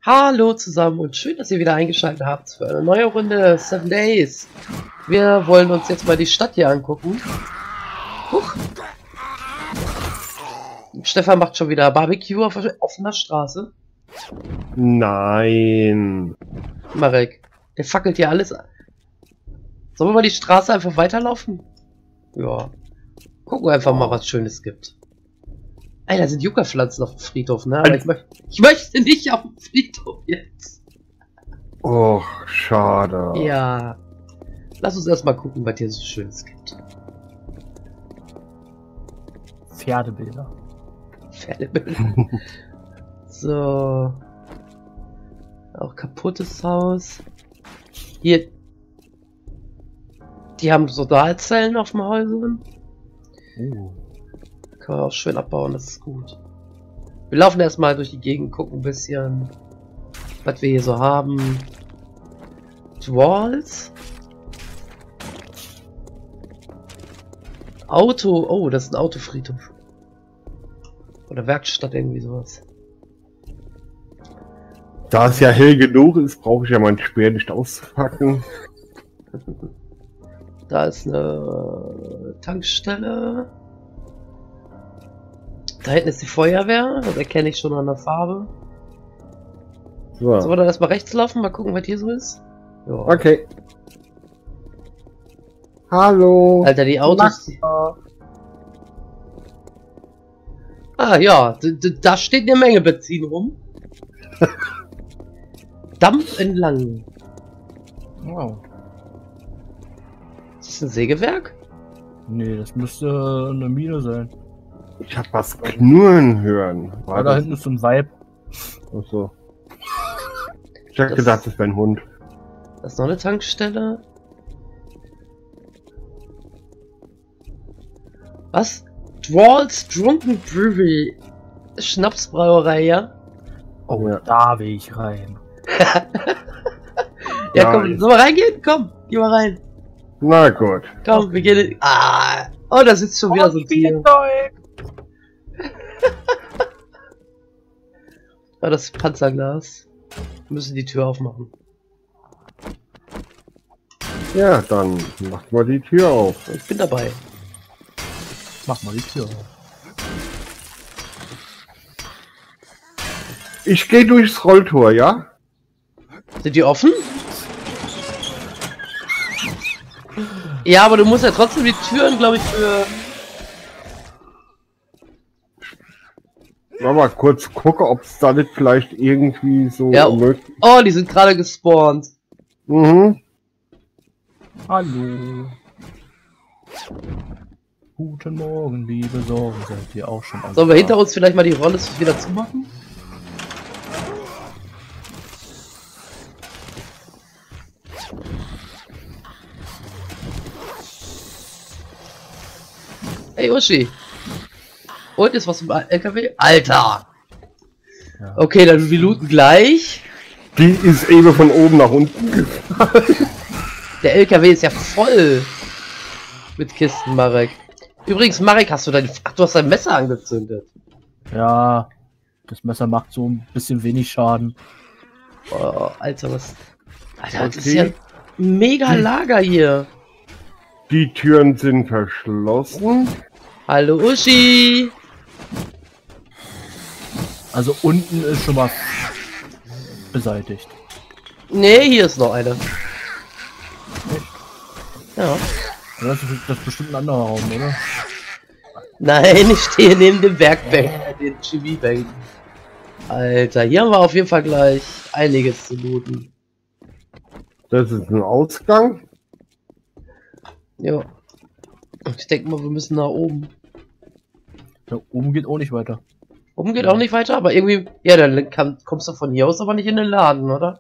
Hallo zusammen und schön, dass ihr wieder eingeschaltet habt für eine neue Runde 7 Days. Wir wollen uns jetzt mal die Stadt hier angucken. Huch. Stefan macht schon wieder Barbecue auf offener Straße. Nein. Marek, der fackelt hier alles an. Sollen wir mal die Straße einfach weiterlaufen? Ja. Gucken wir einfach mal, was Schönes gibt. Ey, da sind Yucca-Pflanzen auf dem Friedhof, ne? Aber ich möchte nicht auf dem Friedhof jetzt. Oh, schade. Ja. Lass uns erstmal gucken, was hier so Schönes gibt. Pferdebilder. Pferdebilder. So. Auch kaputtes Haus. Hier. Die haben Solarzellen auf den Häusern. Kann man auch schön abbauen, das ist gut. Wir laufen erstmal durch die Gegend, gucken ein bisschen, was wir hier so haben. Walls. Auto. Oh, das ist ein Autofriedhof. Oder Werkstatt, irgendwie sowas. Da es ja hell genug ist, brauche ich ja mein Speer nicht auszupacken. Da ist eine Tankstelle. Da hinten ist die Feuerwehr, das erkenne ich schon an der Farbe. So. Sollen wir dann erstmal rechts laufen, mal gucken, was hier so ist? Ja. Okay. Hallo. Alter, die Autos. Ah ja, da steht eine Menge Benzin rum. Dampf entlang. Wow. Ist das ein Sägewerk? Nee, das müsste eine Mine sein. Ich hab was knurren hören. Ja, da hinten ist so ein Weib. Achso. Ich hab gedacht, das wäre ein Hund. Das ist noch eine Tankstelle. Was? Drawls Drunken Brewery. Schnapsbrauerei, ja? Oh, Ja. da will ich rein. Ja, komm, sollen wir reingehen? Komm, geh mal rein. Na gut. Komm, wir gehen. Ah! Oh, da sitzt schon wieder so ein Tier. Ah, das Panzerglas. Wir müssen die Tür aufmachen. Ja, dann macht mal die Tür auf. Ich bin dabei. Mach mal die Tür auf. Ich gehe durchs Rolltor, ja? Sind die offen? Ja, aber du musst ja trotzdem die Türen, glaube ich, für... Mal kurz gucken, ob es da nicht vielleicht irgendwie so Ja. möglich. Oh, die sind gerade gespawnt. Mhm. Hallo. Guten Morgen, liebe Sorgen. Seid ihr auch schon am Sollen wir hinter Start? uns vielleicht mal die Rolle wieder zumachen? Hey Uschi. Und ist was im LKW? Alter! Ja. Okay, dann wir looten gleich. Die ist eben von oben nach unten gefallen. Der LKW ist ja voll mit Kisten, Marek. Übrigens, Marek, hast du du hast dein Messer angezündet. Ja, das Messer macht so ein bisschen wenig Schaden. Oh, Alter, was... Alter, das ist Okay. ja ein mega Lager hier. Die Türen sind verschlossen. Hallo Uschi. Also unten ist schon mal beseitigt. Nee, hier ist noch eine. Ja. Das ist bestimmt ein anderer Raum, oder? Nein, ich stehe neben dem Werkbank, den Chemiebänken. Alter, hier haben wir auf jeden Fall gleich einiges zu looten. Das ist ein Ausgang. Ja. Ich denke mal, wir müssen nach oben. Da oben geht auch nicht weiter. Oben geht auch nicht weiter, aber irgendwie... Ja, dann kommst du von hier aus aber nicht in den Laden, oder?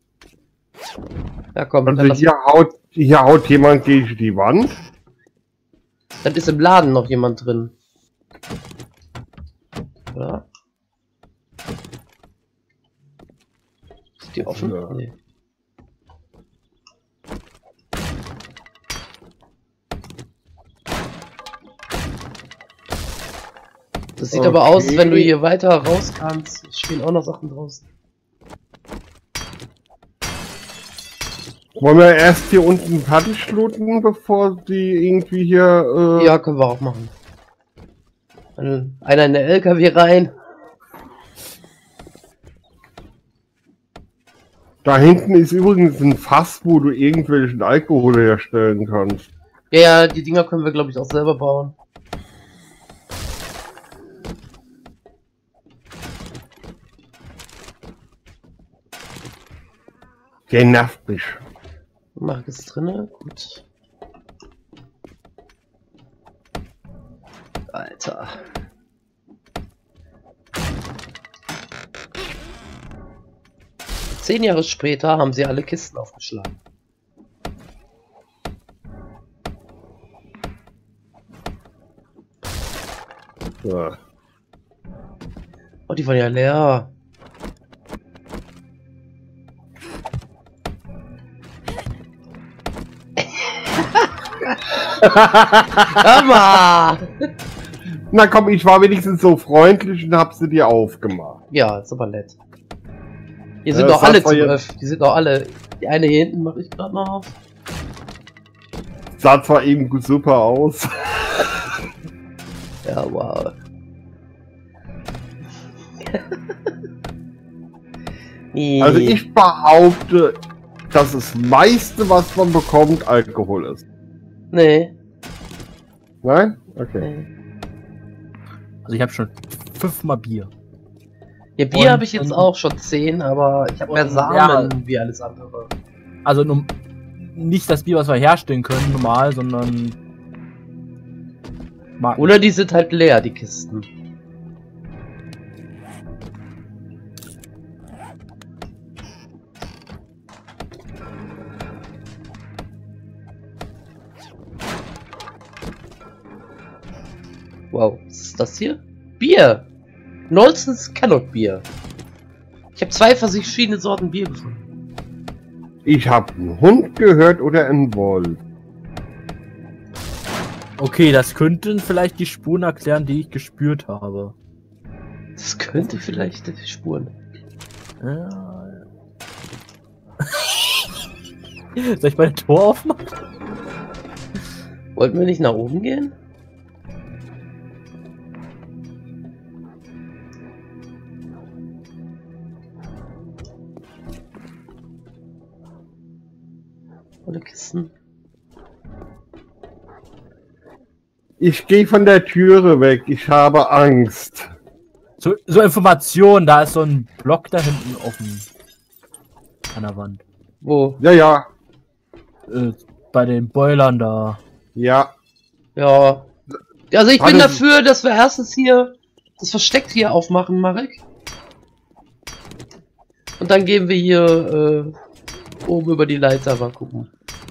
Ja, komm. Also Dann hier haut jemand gegen die Wand. dann ist im Laden noch jemand drin. Oder? Ist die offen? Ja. Nee. Das sieht aber aus, wenn du hier weiter raus kannst. Es stehen auch noch Sachen draußen. Wollen wir erst hier unten Paddisch looten, bevor die irgendwie hier... Ja, können wir auch machen. Einer in der LKW rein. Da hinten ist übrigens ein Fass, wo du irgendwelchen Alkohol herstellen kannst. Ja, ja, die Dinger können wir, glaube ich, auch selber bauen. Der nervt mich. Mark ist drinne, gut. Alter. Zehn Jahre später haben sie alle Kisten aufgeschlagen. Ja. Oh, die waren ja leer. Hör mal! Na komm, ich war wenigstens so freundlich und hab sie dir aufgemacht. Ja, ist aber nett. Hier sind Das doch alle hat zum jetzt- Öff. Die sind doch alle. Die eine hier hinten mache ich gerade noch auf. Sah zwar eben super aus. Ja, wow. Also ich behaupte, dass das meiste, was man bekommt, Alkohol ist. Nee. Nein? Okay. Nee. Also ich habe schon 5-mal Bier. Ja, Bier Und- habe ich jetzt und- auch schon 10, aber ich habe mehr und- Samen wie alles andere. Also nicht das Bier, was wir herstellen können, normal, sondern... Marken. Oder die sind halt leer, die Kisten. Wow, was ist das hier? Bier! Nolsons Cannot Bier. Ich habe 2 verschiedene Sorten Bier gefunden. Ich habe einen Hund gehört oder einen Wolf. Okay, das könnten vielleicht die Spuren erklären, die ich gespürt habe. Das könnte vielleicht die Spuren. Ja. Soll ich mein Tor aufmachen? Wollten wir nicht nach oben gehen? Alle Kisten. Ich gehe von der Türe weg. Ich habe Angst. So Information, da ist so ein Block da hinten offen. An der Wand. Wo? Ja, ja. Bei den Boilern da. Ja. Ja. Also ich bin Warte. dafür, dass wir erstens hier das Versteck hier aufmachen, Marek. Und dann gehen wir hier oben über die Leiter mal gucken.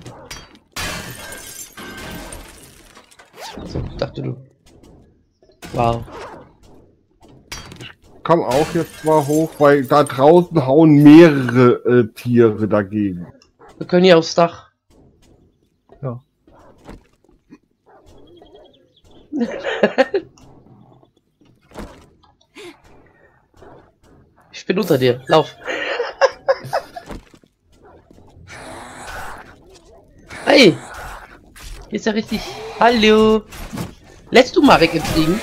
Also, ich dachte du. Wow. Komm auch jetzt mal hoch, weil da draußen hauen mehrere Tiere dagegen. Wir können hier aufs Dach. Ja. Ich bin unter dir. Lauf. Hey! Hier ist ja richtig. Hallo! Lässt du Marek entfliegen?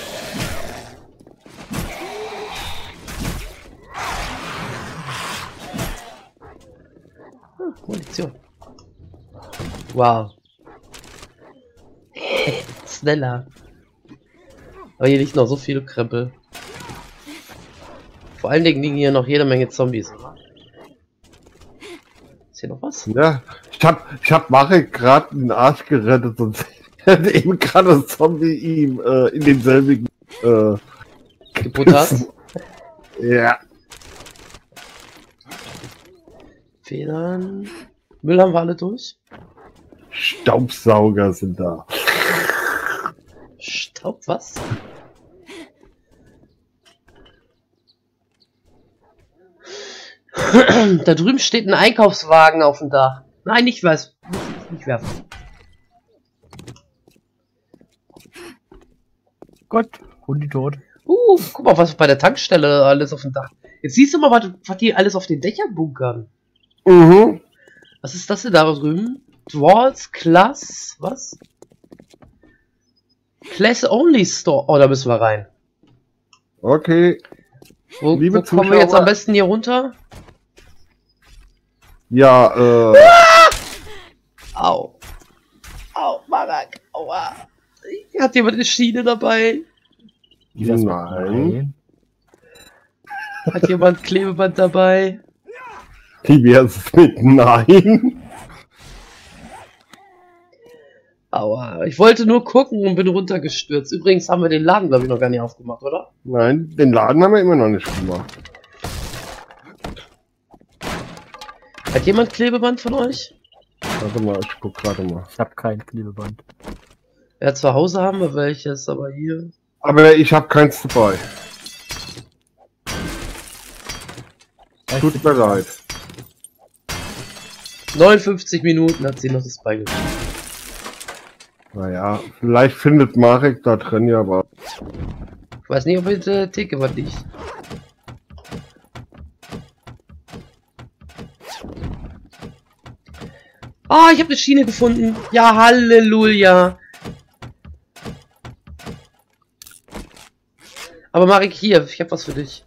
Munition. Wow. Schneller. Aber hier liegt noch so viel Krempel. Vor allen Dingen liegen hier noch jede Menge Zombies. Ist hier noch was? Ja. Ich hab Marek gerade den Arsch gerettet und hat eben gerade das Zombie ihm in denselbigen Gebuttert? Ja. Federn. Müll haben wir alle durch. Staubsauger sind da. Staub, was? Da drüben steht ein Einkaufswagen auf dem Dach. Nein, nicht was. Nicht werfen. Gott, Hundi tot. Guck mal, was bei der Tankstelle alles auf dem Dach. Jetzt siehst du mal, was die alles auf den Dächern bunkern. Mhm. Was ist das denn da drüben? Dwarves Class? Was? Class Only Store. Oh, da müssen wir rein. Okay. Wo Liebe kommen wir jetzt Zuschauer. am besten hier runter? Ja, Au. Au, Marak. Aua. Hat jemand eine Schiene dabei? Wie wär's mit Nein. Nein? Hat jemand Klebeband dabei? wie wär's mit Nein? Aua. Ich wollte nur gucken und bin runtergestürzt. Übrigens haben wir den Laden, glaube ich, noch gar nicht aufgemacht, oder? Nein, den Laden haben wir immer noch nicht gemacht. Hat jemand Klebeband von euch? Warte mal, ich guck gerade mal. Ich habe kein Klebeband. Ja, zu Hause haben wir welches, aber hier. Aber ich habe keins dabei. Tut mir leid. 59 Minuten hat sie noch das beigebracht. Naja, vielleicht findet Marek da drin ja was. Ich weiß nicht, ob in der Theke was liegt. Ah, ich habe eine Schiene gefunden. Ja, Halleluja. Aber Marek, hier, ich habe was für dich.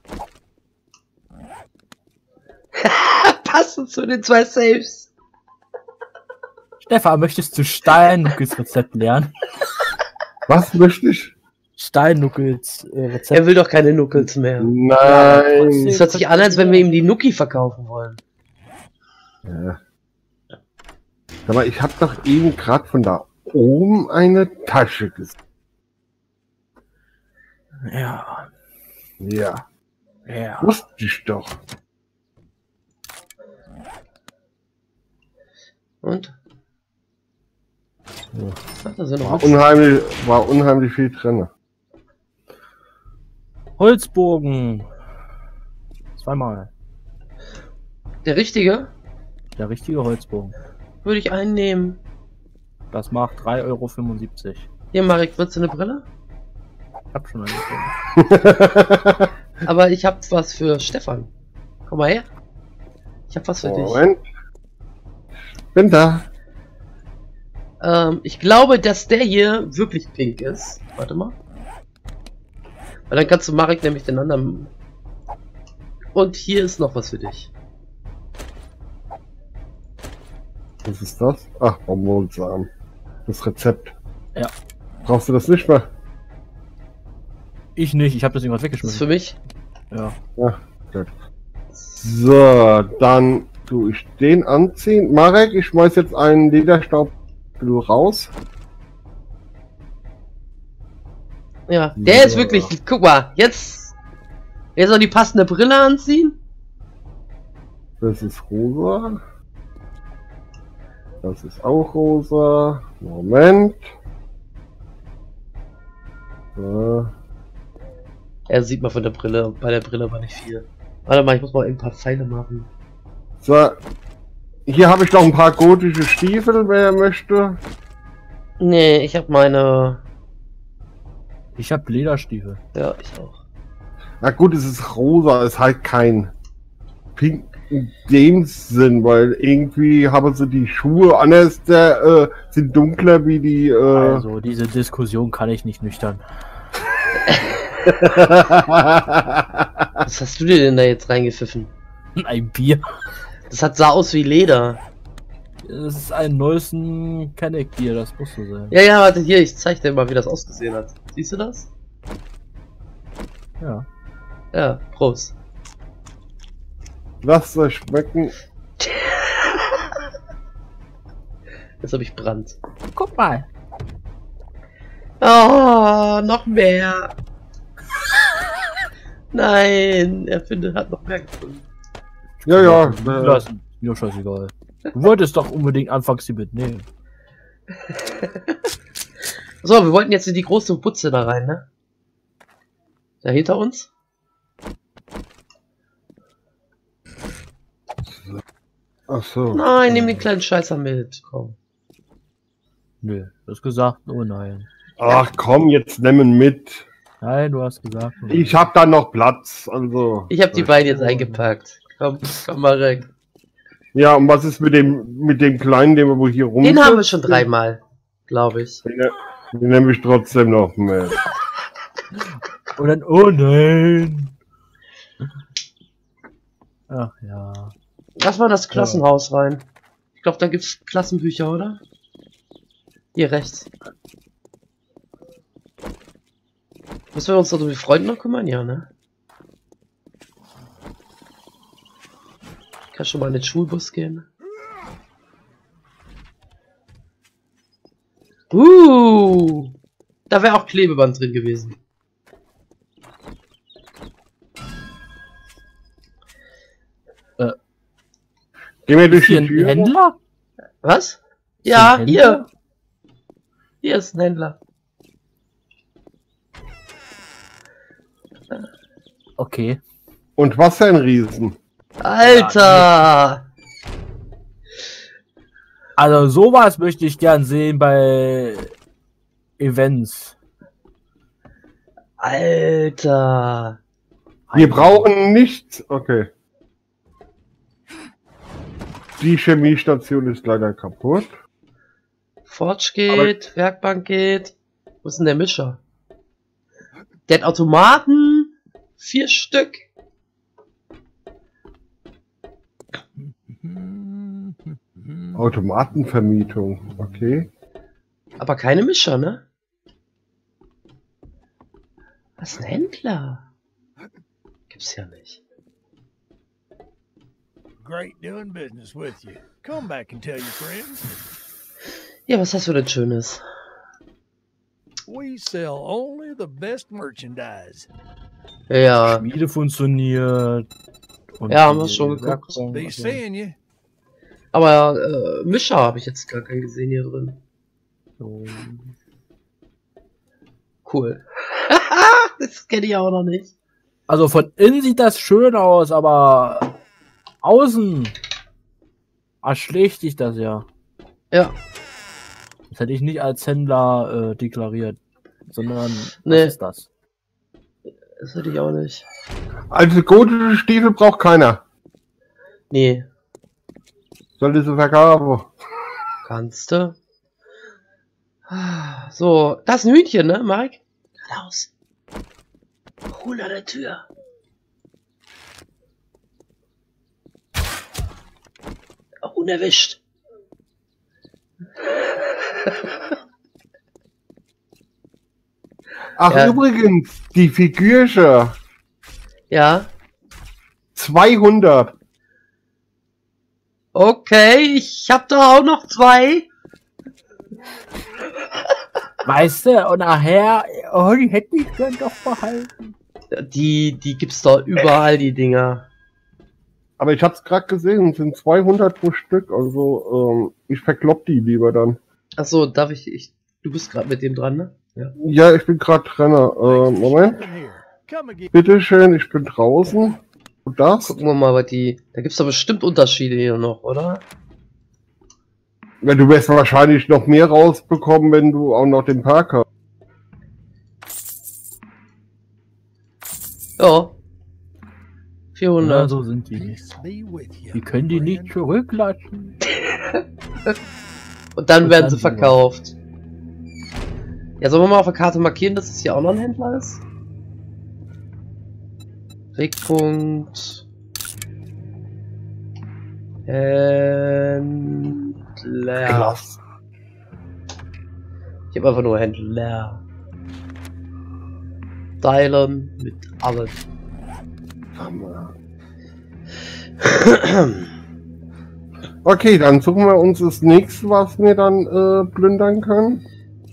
Passend zu den 2 Saves. Stefan, möchtest du Steinnuckels Rezept lernen? Was möchte ich? Steinnuckels Rezept. Er will doch keine Nuckels mehr. Nein. Es hört sich an, als wenn wir ihm die Nuki verkaufen wollen. Ja. Aber ich habe doch eben gerade von da oben eine Tasche gesehen. Ja. Ja, Ja. wusste ich doch. Und? Ja. Ach, da sind noch War unheimlich viel drin. Holzbogen. Zweimal. Der richtige? Der richtige Holzbogen. Würde ich einnehmen. Das macht 3,75 €. Hier, Marek, willst du eine Brille? Ich hab schon eine. Aber ich hab was für Stefan. Komm mal her. Ich hab was für dich. Moment. Bin da. Ich glaube, dass der hier wirklich pink ist. Warte mal. Weil dann kannst du Marek nämlich den anderen... Und hier ist noch was für dich. Was ist das? Ach, Baumwollsamen. Das Rezept. Ja. Brauchst du das nicht mehr? Ich nicht, ich habe das irgendwas Das ist weggeschmissen. für mich. Ja. Ja, gut. So, dann tue ich den anziehen. Marek, ich schmeiß jetzt einen Lederstaub raus. Ja, der ist Ja. wirklich... Guck mal, jetzt noch die passende Brille anziehen. Das ist rosa. Das ist auch rosa. Moment. So. Ja, sieht man von der Brille. Bei der Brille war nicht viel. Warte mal, ich muss mal ein paar Pfeile machen. So. Hier habe ich noch ein paar gotische Stiefel, wer möchte. Nee, ich habe meine... Ich habe Lederstiefel. Ja, ich auch. Na gut, es ist rosa, es ist halt kein Pink in dem Sinn, weil irgendwie haben sie die Schuhe anders, sind dunkler wie die. Also, diese Diskussion kann ich nicht nüchtern. Was hast du dir denn da jetzt reingepfiffen? Ein Bier. Das sah aus wie Leder. Das ist ein neuesten Kenneck-Bier, das muss so sein. Ja, ja, warte, hier, ich zeig dir mal, wie das ausgesehen hat. Siehst du das? Ja. Ja, Prost. Lasst euch schmecken. Jetzt habe ich Brand. Guck mal. Oh, noch mehr. Nein, hat noch mehr gefunden. Ja, ja. Das ist mir scheißegal. Du wolltest doch unbedingt anfangs die mitnehmen. So, wir wollten jetzt in die große Butze da rein, ne? Da hinter uns? Ach so. Nein, nimm den kleinen Scheißer mit. Komm. Nö, du hast gesagt, oh nein. Ach komm, jetzt nehmen mit. Nein, du hast gesagt. Oh Ich hab da noch Platz, also. Ich habe die beiden jetzt eingepackt. Komm mal rein. Ja, und was ist mit dem Kleinen, den wir wohl hier rum... Den haben wir schon 3-mal, glaube ich. Den nehme ich trotzdem noch mit. Und dann, oh nein. Ach ja. Lass mal das Klassenhaus rein. Ich glaube, da gibt's Klassenbücher, oder? Hier rechts. Müssen wir uns doch um die Freunde noch kümmern? Ja, ne? Ich kann schon mal in den Schulbus gehen. Da wäre auch Klebeband drin gewesen. Gehen wir durch Hier die ein Tür. Händler? Was? Ist Ja, ein Händler? hier. Hier ist ein Händler. Okay. Und was für ein Riesen. Alter! Also sowas möchte ich gern sehen bei Events. Alter! Wir brauchen nichts. Okay. Die Chemiestation ist leider kaputt. Forge geht, Werkbank geht. Wo ist denn der Mischer? Der hat Automaten. 4 Stück. Automatenvermietung. Okay. Aber keine Mischer, ne? Was ist ein Händler? Gibt's ja nicht. Great doing business with you. Come back and tell your friends. Ja, was hast du denn Schönes? We sell only the best merchandise. Ja. Schmiede funktioniert. Und Ja, haben wir die schon geguckt. Werkbank, Be also. seeing you. Aber Mischer habe ich jetzt gar keinen gesehen hier drin. So. Cool. Das kenne ich auch noch nicht. Also von innen sieht das schön aus, aber außen erschlägt dich das ja. Ja. Das hätte ich nicht als Händler deklariert, sondern Nee. was ist das? Das hätte ich auch nicht. Also gotische Stiefel braucht keiner. Nee. Sollte sie verkaufen. Kannst du. So, das ist ein Hühnchen, ne, Mike? Raus. Hol an der Tür. Unerwischt. Ach, Ja. übrigens, die Figürchen. Ja. 200. Okay, ich hab doch auch noch 2. Weißt du, und nachher, oh, die hätte ich gern doch behalten. Die gibt's doch überall, die Dinger. Aber ich hab's gerade gesehen, es sind 200 pro Stück. Also, ich verklopp die lieber dann. Achso, darf ich. Du bist gerade mit dem dran, ne? Ja. Ja, ich bin gerade Trainer. Moment. Shopping here. Come again. Bitteschön, ich bin draußen. Und das? Gucken wir mal, was die. Da gibt's doch bestimmt Unterschiede hier noch, oder? Ja, du wirst wahrscheinlich noch mehr rausbekommen, wenn du auch noch den Park hast. Ja. 400. Ja, so sind die. Peace be with you. Die können die nicht zurücklassen. Und dann Und werden dann sie die verkauft. Ja, sollen wir mal auf der Karte markieren, dass es hier auch noch ein Händler ist? Wegpunkt. Händler. Klasse. Ich habe einfach nur Händler. Teilen mit allem. Okay, dann suchen wir uns das nächste, was wir dann plündern können.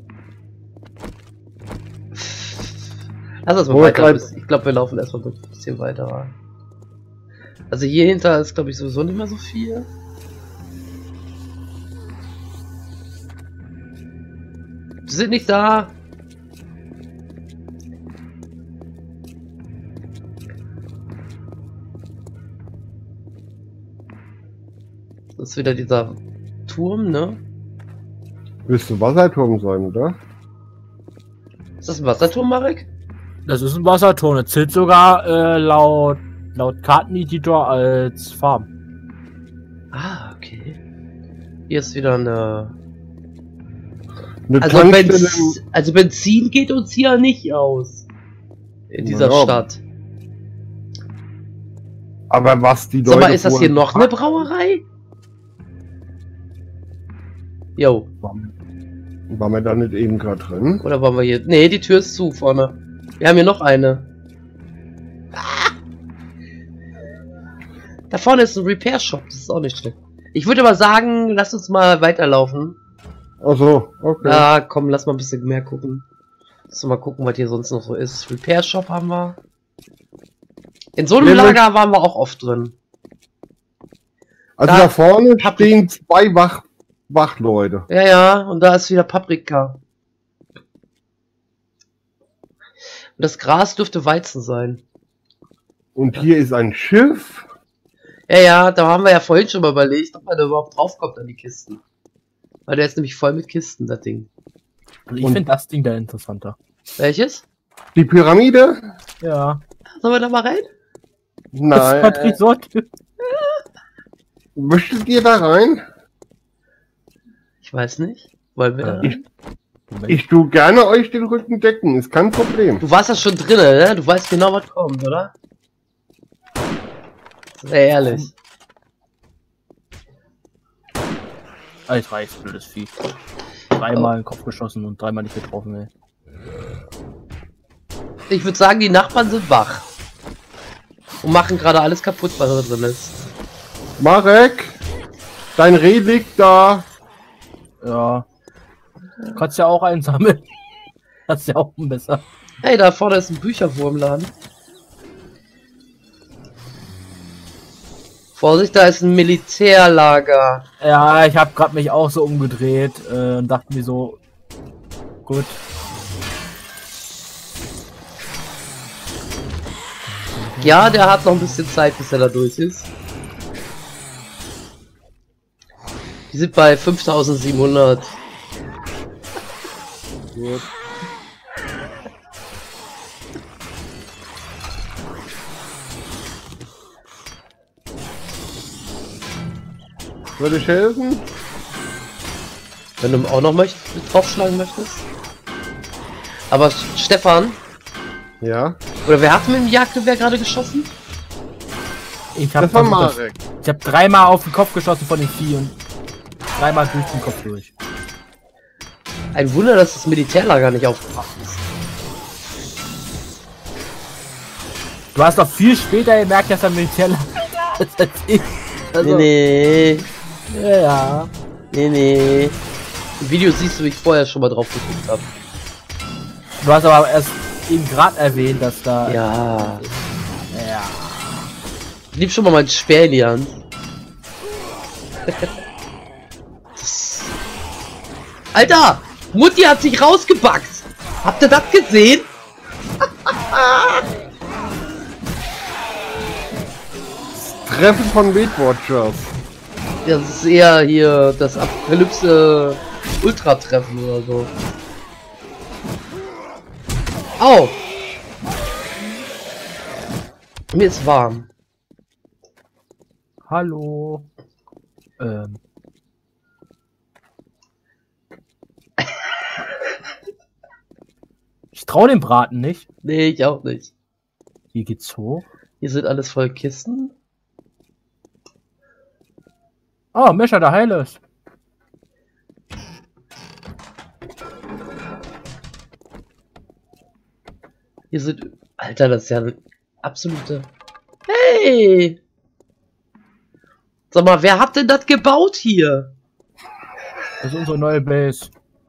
Lass uns mal Wo weiter. bleibt- Ich glaube, wir laufen erstmal ein bisschen weiter. Also hier hinter ist, glaube ich, sowieso nicht mehr so viel. Sie sind nicht da. Das ist wieder dieser Turm, ne? Willst du Wasserturm sein, oder? Ist das ein Wasserturm, Marek? Das ist ein Wasserturm. Das zählt sogar laut Karteneditor als Farm. Ah, okay. Hier ist wieder eine... Eine Also, Tankstelle also Benzin geht uns hier nicht aus. In dieser Ja. Stadt. aber was die Leute... Sag mal, ist das hier vorher- noch eine Brauerei? Jo. Waren wir da nicht eben gerade drin? Oder waren wir hier? Nee, die Tür ist zu vorne. Wir haben hier noch eine. Ah! Da vorne ist ein Repair Shop, das ist auch nicht schlecht. Ich würde aber sagen, lass uns mal weiterlaufen. Ach so, okay. Ja, komm, lass mal ein bisschen mehr gucken. Lass mal gucken, was hier sonst noch so ist. Repair Shop haben wir. In so einem Nee, Lager waren wir auch oft drin. Also da- da vorne Pap- stehen 2 Wachleute. Ja, ja, und da ist wieder Paprika. Und das Gras dürfte Weizen sein. Und hier ist ein Schiff. Ja, ja, da haben wir ja vorhin schon mal überlegt, ob man da überhaupt draufkommt an die Kisten. Weil der ist nämlich voll mit Kisten, das Ding. Also ich Und- finde das Ding da interessanter. Welches? Die Pyramide? Ja. Sollen wir da mal rein? Das Nein. hat Resort. Möchtet ihr da rein? Ich weiß nicht. Wollen wir da Äh. rein? Ich tu gerne euch den Rücken decken, ist kein Problem. Du warst ja schon drinnen, ne? Du weißt genau, was kommt, oder? Sehr ehrlich. Alles reicht, blödes Vieh. Dreimal in den Kopf geschossen und dreimal nicht getroffen, ey. Ich würde sagen, die Nachbarn sind wach. Und machen gerade alles kaputt, was da drin ist. Marek, dein Reh liegt da. Ja. Du kannst ja auch einsammeln. Das ist ja auch besser. Hey, da vorne ist ein Bücherwurmladen. Vorsicht, da ist ein Militärlager. Ja, ich habe gerade mich auch so umgedreht und dachte mir so, gut. Ja, der hat noch ein bisschen Zeit, bis er da durch ist. Die sind bei 5700. Gut. Würde ich helfen? Wenn du auch noch draufschlagen möchtest. Aber Stefan, Ja. oder wer hat mit dem Jagdgewehr gerade geschossen? Ich habe Das war Marek. ich hab dreimal auf den Kopf geschossen von den Vieh und dreimal durch den Kopf durch. Ein Wunder, dass das Militärlager nicht aufgewacht ist. Du hast doch viel später gemerkt, dass er Militärlager ist als ich. Also, Nee, Ja. nee. Im Video siehst du, wie ich vorher schon mal drauf geguckt habe. Du hast aber erst eben gerade erwähnt, dass da. Ja. Ja. Lieb schon mal mein Speer in die Hand. Das... Alter! Mutti hat sich rausgebackt! Habt ihr das gesehen? Treffen von Weight Watchers. Das ist eher hier das Apokalypse Ultra-Treffen oder so. Au! Mir ist warm. Hallo. Ich trau dem Braten nicht. Nee, ich auch nicht. Hier geht's hoch. Hier sind alles voll Kisten. Oh, Mischa, der Heil ist. Hier sind... Alter, das ist ja eine absolute... Hey! Sag mal, wer hat denn das gebaut hier? Das ist unsere neue Base.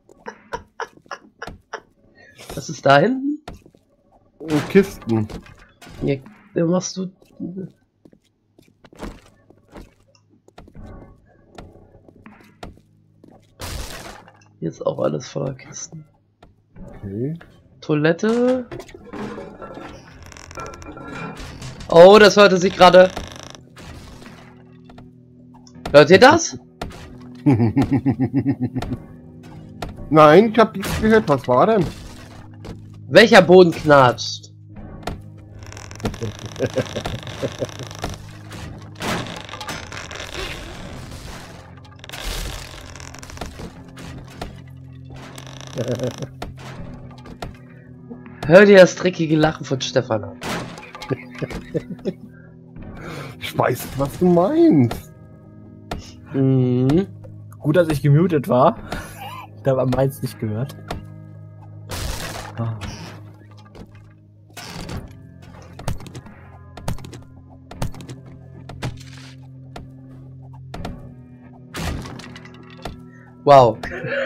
Was ist da hinten? Und Kisten. Hier, da machst du... Hier ist auch alles voller Kisten. Okay. Toilette. Oh, das hörte sich gerade... Hört ihr das? Nein, ich hab nichts gehört. Was war denn? Welcher Boden knatscht? Hör dir das dreckige Lachen von Stefan an. Ich weiß, was du meinst. Mhm. Gut, dass ich gemutet war. Ich habe meins nicht gehört. Ah. Wow.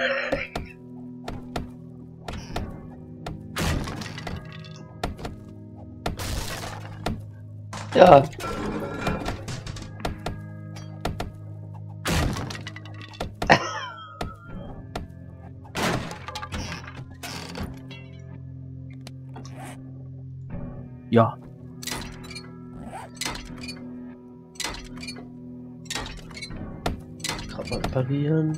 Ja. Ja. Gerade mal parieren.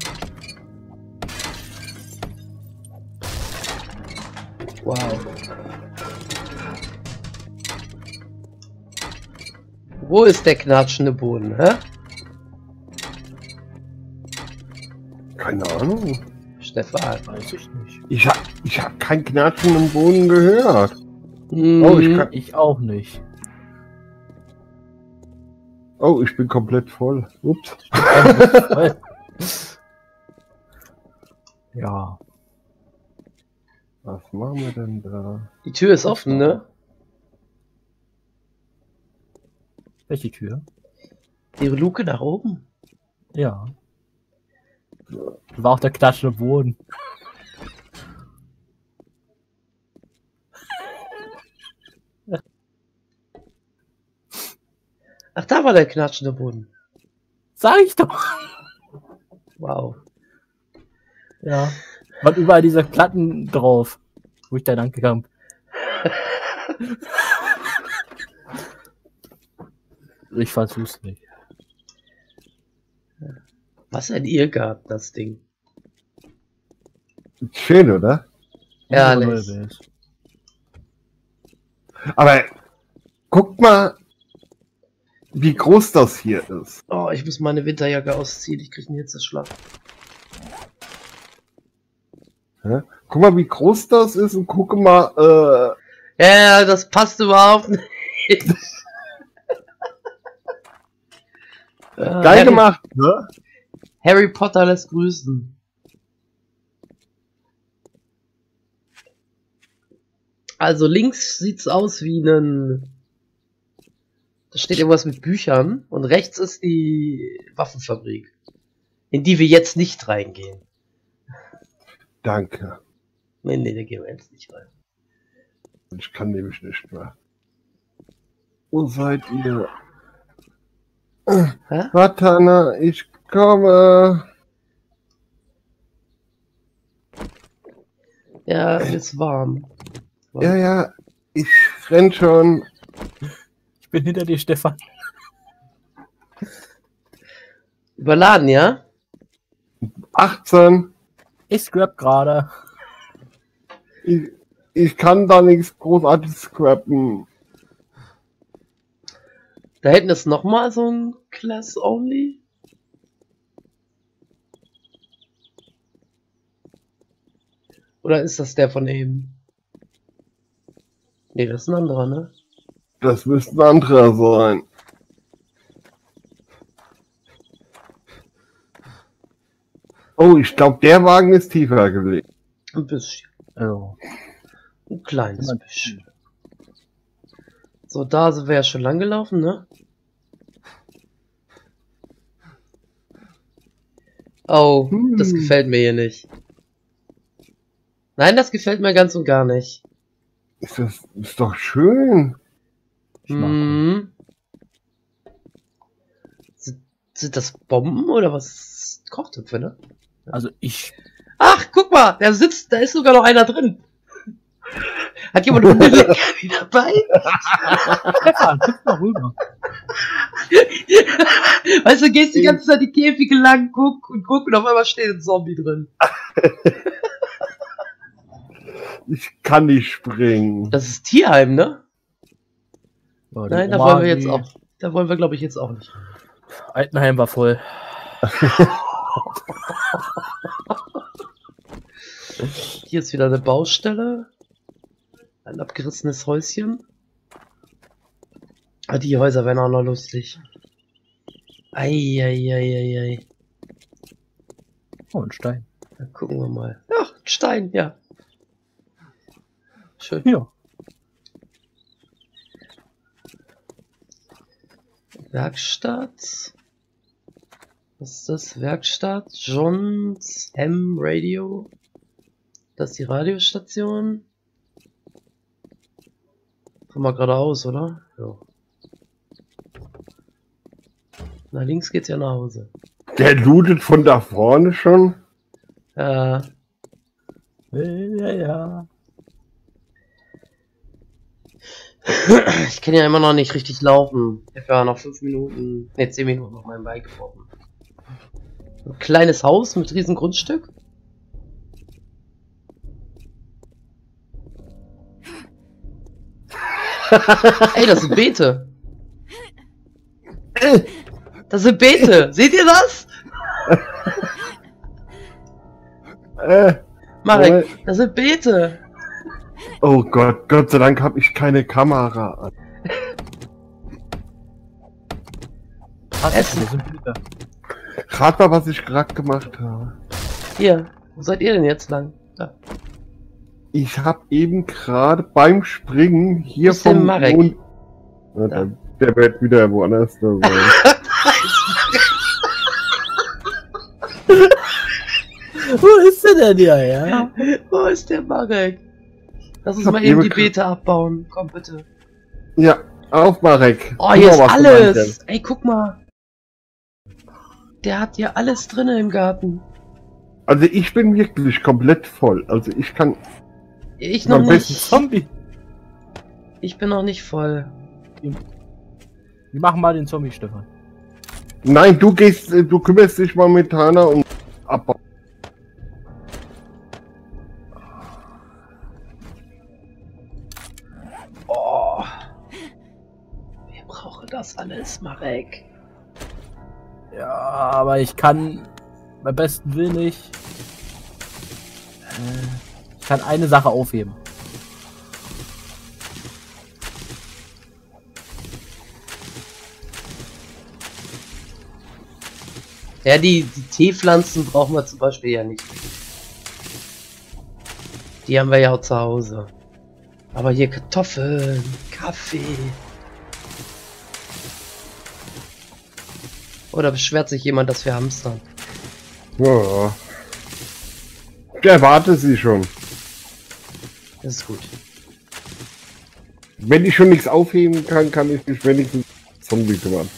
Wow. Wo ist der knatschende Boden, hä? Keine Ahnung. Stefan. Weiß ich nicht. Ich hab kein Knatschen im Boden gehört. Mhm. Oh, ich kann. Ich auch nicht. Oh, ich bin komplett voll. Ups. Ja. Was machen wir denn da? Die Tür ist offen, ne? Welche Tür? Die Luke nach oben. Ja. War auch der klatschende Boden. Ach, da war der knatschende Boden. Sag ich doch. Wow. Ja. Waren überall diese Platten drauf, wo ich da lang gegangen bin. Ich versuch's nicht. Was ein Irrgarten, das Ding. Schön, oder? Ehrlich. Aber guck mal, wie groß das hier ist. Oh, ich muss meine Winterjacke ausziehen. Ich krieg einen Hitzeschlag. Ja? Guck mal, wie groß das ist und guck mal, Ja, das passt überhaupt nicht. geil gemacht, ne? Harry Potter lässt grüßen. Also links sieht's aus wie ein... Da steht irgendwas mit Büchern und rechts ist die Waffenfabrik, in die wir jetzt nicht reingehen. Danke. Nee, da gehen wir jetzt nicht rein. Ich kann nämlich nicht mehr. Wo seid ihr? Hä? Watana, ich komme. Ja, ist warm. Ja, ja, ich renn schon. Ich bin hinter dir, Stefan. Überladen, ja? 18. Ich scrap gerade. Ich kann da nichts großartig scrappen. Da hinten ist nochmal so ein Class Only. Oder ist das der von eben? Nee, das ist ein anderer, ne? Das müsste ein anderer sein. Oh, ich glaube, der Wagen ist tiefer gelegt. Ein bisschen. Oh. Ein kleines bisschen. So, da sind wir ja schon lang gelaufen, ne? Oh, das gefällt mir hier nicht. Nein, das gefällt mir ganz und gar nicht. Ist doch schön. Hm. Sind das Bomben oder was? Kochtöpfe, ne? Also ich. Ach, guck mal, da ist sogar noch einer drin. Hat jemand einen Leckerli dabei? Stefan, guck mal rüber. Weißt du, gehst die ganze Zeit die Käfige lang, guck und auf einmal steht ein Zombie drin. Ich kann nicht springen. Das ist Tierheim, ne? Ja, die Nein, da Oma, wollen wir jetzt die- auch. Da wollen wir, glaube ich, jetzt auch nicht. Altenheim war voll. Hier ist wieder eine Baustelle. Ein abgerissenes Häuschen. Ah, die Häuser wären auch noch lustig. Eieieiei. Oh, ein Stein. Dann gucken wir mal. Ja, ein Stein, ja. Schön. Ja. Werkstatt. Was ist das? Werkstatt. Johns Ham Radio. Das ist die Radiostation. Fahren wir geradeaus, oder? Ja. Nach links geht's ja nach Hause. Der lootet von da vorne schon. Ja, ja. Ich kann ja immer noch nicht richtig laufen. Ich habe ja noch 5 Minuten, ne 10 Minuten auf meinem Bike gebrochen. Ein kleines Haus mit riesen Grundstück. Ey, das sind Beete. Das sind Beete. Seht ihr das? Marek, das sind Beete. Oh Gott, Gott sei Dank habe ich keine Kamera an. Essen. Wir sind wieder. Rat mal, was ich gerade gemacht habe. Hier, wo seid ihr denn jetzt lang? Da. Ich habe eben gerade beim Springen hier Wo ist denn vom Marek? Mond... Ja, der wird wieder woanders da sein. Wo ist der denn hier, ja? Wo ist der Marek? Lass uns Ich hab mal eben die eben Beete abbauen. Komm bitte. Ja, auf Marek. Oh, Guck hier mal, ist was du alles. meinst. Ey, guck mal. Der hat hier alles drinne im Garten. Also ich bin wirklich komplett voll. Also ich kann... Ich noch Am besten nicht. Zombie. Ich bin noch nicht voll. Wir machen mal den Zombie, Stefan. Nein, du kümmerst dich mal mit Hana um Abbau. Oh. Wir brauchen das alles, Marek. Ja, aber ich kann beim besten Willen nicht. Ich kann eine Sache aufheben. Ja, die Teepflanzen brauchen wir zum Beispiel ja nicht. Die haben wir ja auch zu Hause. Aber hier Kartoffeln, Kaffee. Oder beschwert sich jemand, dass wir hamstern? Ja. Ich erwarte sie schon. Das ist gut. Wenn ich schon nichts aufheben kann, kann ich mich wenigstens um Zombie kümmern.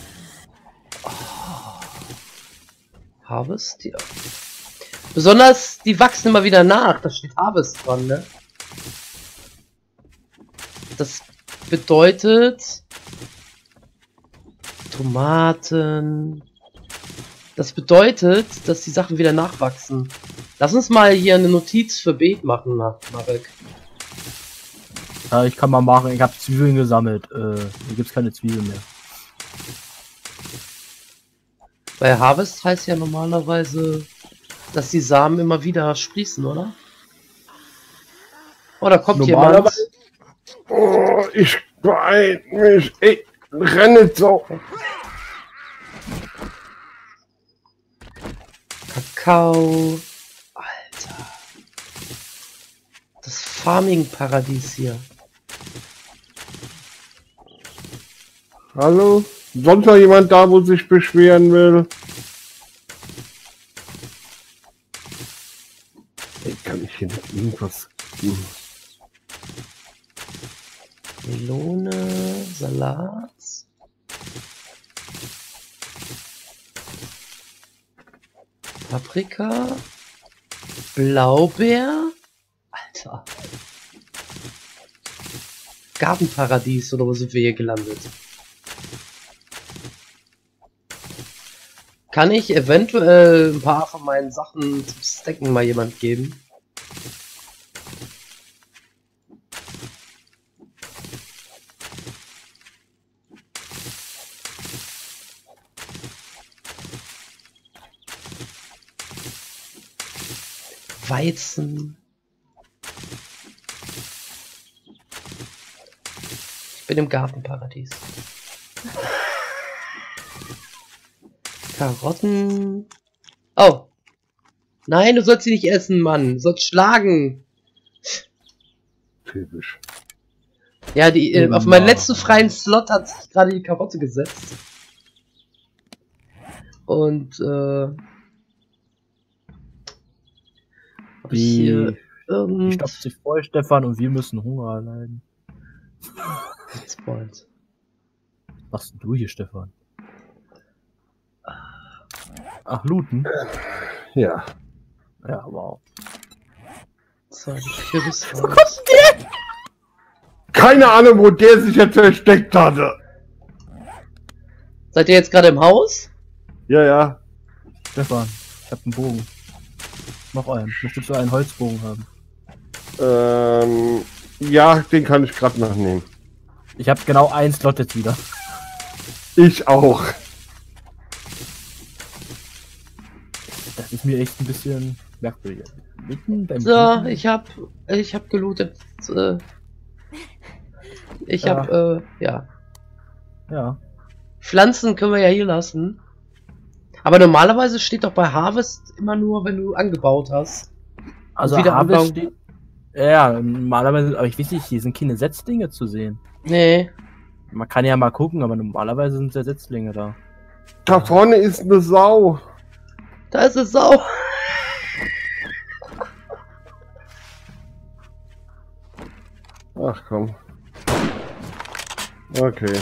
Harvest, ja. Besonders, die wachsen immer wieder nach. Da steht Harvest dran, ne? Das bedeutet... Tomaten... Das bedeutet, dass die Sachen wieder nachwachsen. Lass uns mal hier eine Notiz für Beet machen, Marek. Ja, ich kann mal machen. Ich habe Zwiebeln gesammelt. Hier gibt's keine Zwiebeln mehr. Weil Harvest heißt ja normalerweise, dass die Samen immer wieder sprießen, oder? Oh, da kommt jemand. Normalerweise- Oh, ich beeil mich. Ich renne so. Kakao. Alter. Das Farming-Paradies hier. Hallo? Sonst noch jemand da, wo sich beschweren will? Ey, kann ich hier nicht irgendwas tun? Melone, Salat. Paprika. Blaubeer. Alter. Gartenparadies, oder wo sind wir hier gelandet? Kann ich eventuell ein paar von meinen Sachen zum Stacken mal jemand geben? Weizen. bin im Gartenparadies. Karotten. Oh. Nein, du sollst sie nicht essen, Mann. Du sollst schlagen. Typisch. Ja, auf meinen letzten freien Slot hat sich gerade die Karotte gesetzt. Und, hab ich hier Die stopft sich voll, Stefan, und wir müssen Hunger leiden. Spoiled. Was machst denn du hier, Stefan? Ach, looten? Ja. Ja, wow. So, die Kürbis raus. Keine Ahnung, wo der sich jetzt versteckt hatte. Seid ihr jetzt gerade im Haus? Ja, ja. Stefan, ich hab einen Bogen. Noch einen. Möchtest du einen Holzbogen haben? Ja, den kann ich gerade noch nehmen. Ich habe genau einen Slot jetzt wieder. Ich auch. Das ist mir echt ein bisschen merkwürdig. Mitten beim So, Looten? ich hab gelootet. Ich Ja. hab, ja. Ja. Pflanzen können wir ja hier lassen. Aber normalerweise steht doch bei Harvest immer nur, wenn du angebaut hast. Also wieder Harvest abbauen. steht. Ja, normalerweise, aber ich weiß nicht, hier sind keine Setzlinge zu sehen. Nee. Man kann ja mal gucken, aber normalerweise sind ja Setzlinge da. Da vorne ist eine Sau. Da ist es Sau. Ach komm. Okay.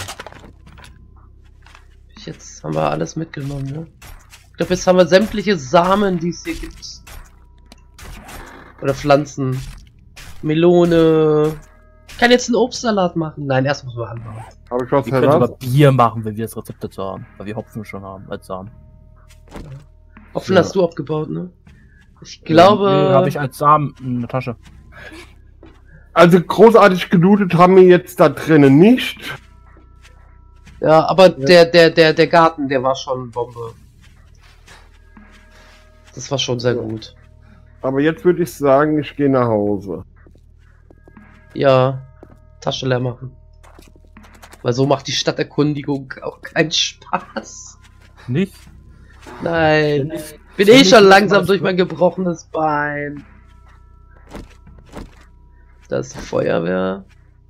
Jetzt haben wir alles mitgenommen, ne? Ich glaube, jetzt haben wir sämtliche Samen, die es hier gibt. Oder Pflanzen. Melone. Ich kann jetzt einen Obstsalat machen. Nein, erst müssen wir anbauen. Habe ich was Wir können sogar heraus? Bier machen, wenn wir das Rezept dazu haben. Weil wir Hopfen schon haben als Samen. Hopfen Ja. hast du abgebaut, ne? Ich glaube... Nee, habe ich als Samen in der Tasche. Also großartig gelootet haben wir jetzt da drinnen nicht. Ja, aber der Garten, der war schon Bombe. Das war schon sehr gut. Aber jetzt würde ich sagen, ich gehe nach Hause. Ja, Tasche leer machen. Weil so macht die Stadterkundigung auch keinen Spaß. Nicht? Nein. Nicht. Bin eh schon langsam durch mein gebrochenes Bein. Da ist die Feuerwehr.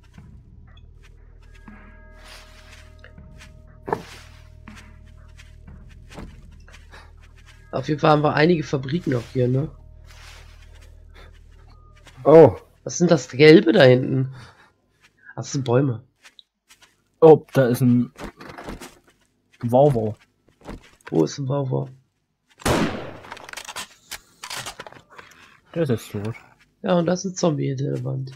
Auf jeden Fall haben wir einige Fabriken auch hier, ne? Oh, Was sind das Gelbe da hinten? Das sind Bäume. Oh, da ist ein Wauwau. Wo ist ein Bauwau? Der ist jetzt tot. Ja, und das ist ein Zombie hinter der Wand.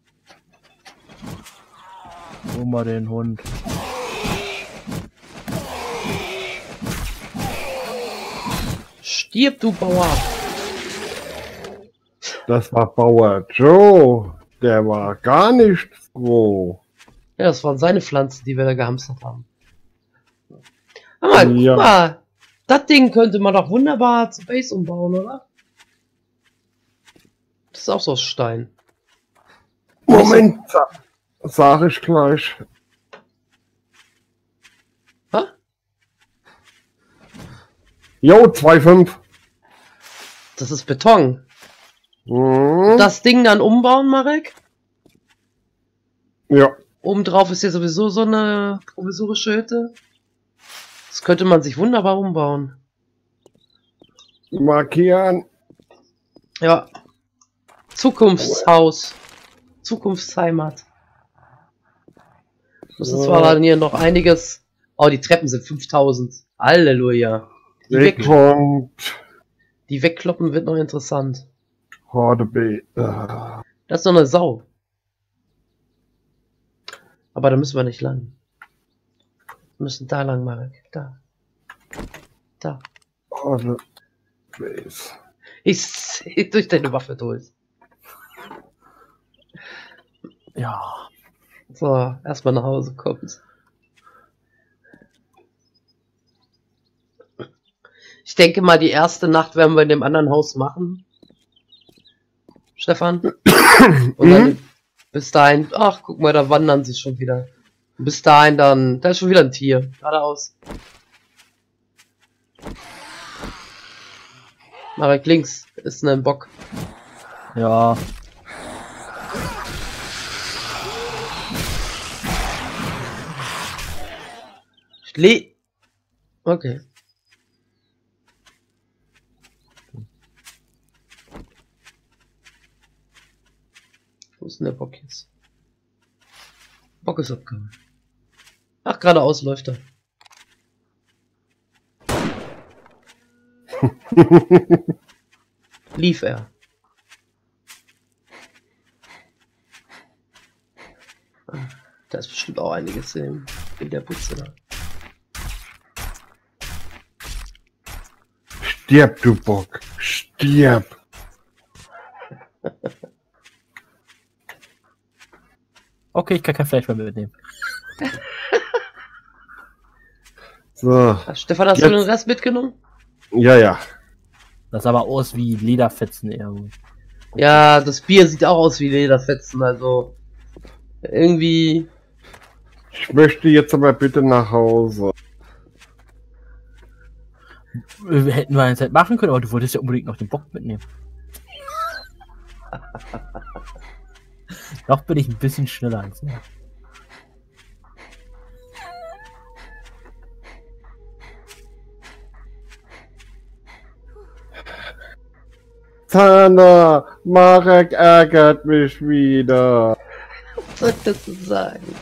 Hol mal den Hund. Stirb, du Bauer! das war Bauer Joe. Der war gar nicht froh. Ja, das waren seine Pflanzen, die wir da gehamstert haben. Aber Ja. guck mal! Das Ding könnte man doch wunderbar zu Base umbauen, oder? Das ist auch so aus Stein. Moment, sag ich gleich. Hä? Jo, 2,5. Das ist Beton. Mhm. Das Ding dann umbauen, Marek? Ja, Obendrauf ist ja sowieso so eine provisorische Hütte. Das könnte man sich wunderbar umbauen. markieren. Ja. Zukunftshaus. Zukunftsheimat. Müssen zwar dann hier noch einiges... Oh, die Treppen sind 5000. Halleluja. Die, die wegkloppen wird noch interessant. Horde B. Das ist noch eine Sau. Aber da müssen wir nicht lang. Wir müssen da lang, Marek. Da. Da. Horde Base. Ich seh durch deine Waffe durch. Ja. So, erstmal nach Hause kommt. Ich denke mal, die erste Nacht werden wir in dem anderen Haus machen. Stefan? Und dann bis dahin, ach, guck mal, da wandern sie schon wieder. Bis dahin dann. Da ist schon wieder ein Tier. Geradeaus. Marek, links ist ein Bock. Ja. Okay. Wo ist denn der Bock jetzt? Bock ist abgehauen. Ach, geradeaus läuft er. Lief er. Da ist bestimmt auch einiges in der Putze da. Stirb, du Bock. Stirb. Okay, ich kann kein Fleisch mehr mitnehmen. So. Stefan, hast du den Rest mitgenommen? Ja, ja. Das sah aber aus wie Lederfetzen irgendwie. Ja, das Bier sieht auch aus wie Lederfetzen, also irgendwie. Ich möchte jetzt aber bitte nach Hause. Hätten wir eine Zeit machen können, aber du wolltest ja unbedingt noch den Bock mitnehmen. Noch bin ich ein bisschen schneller als er. Tana, Marek ärgert mich wieder. Was soll ich dazu sagen?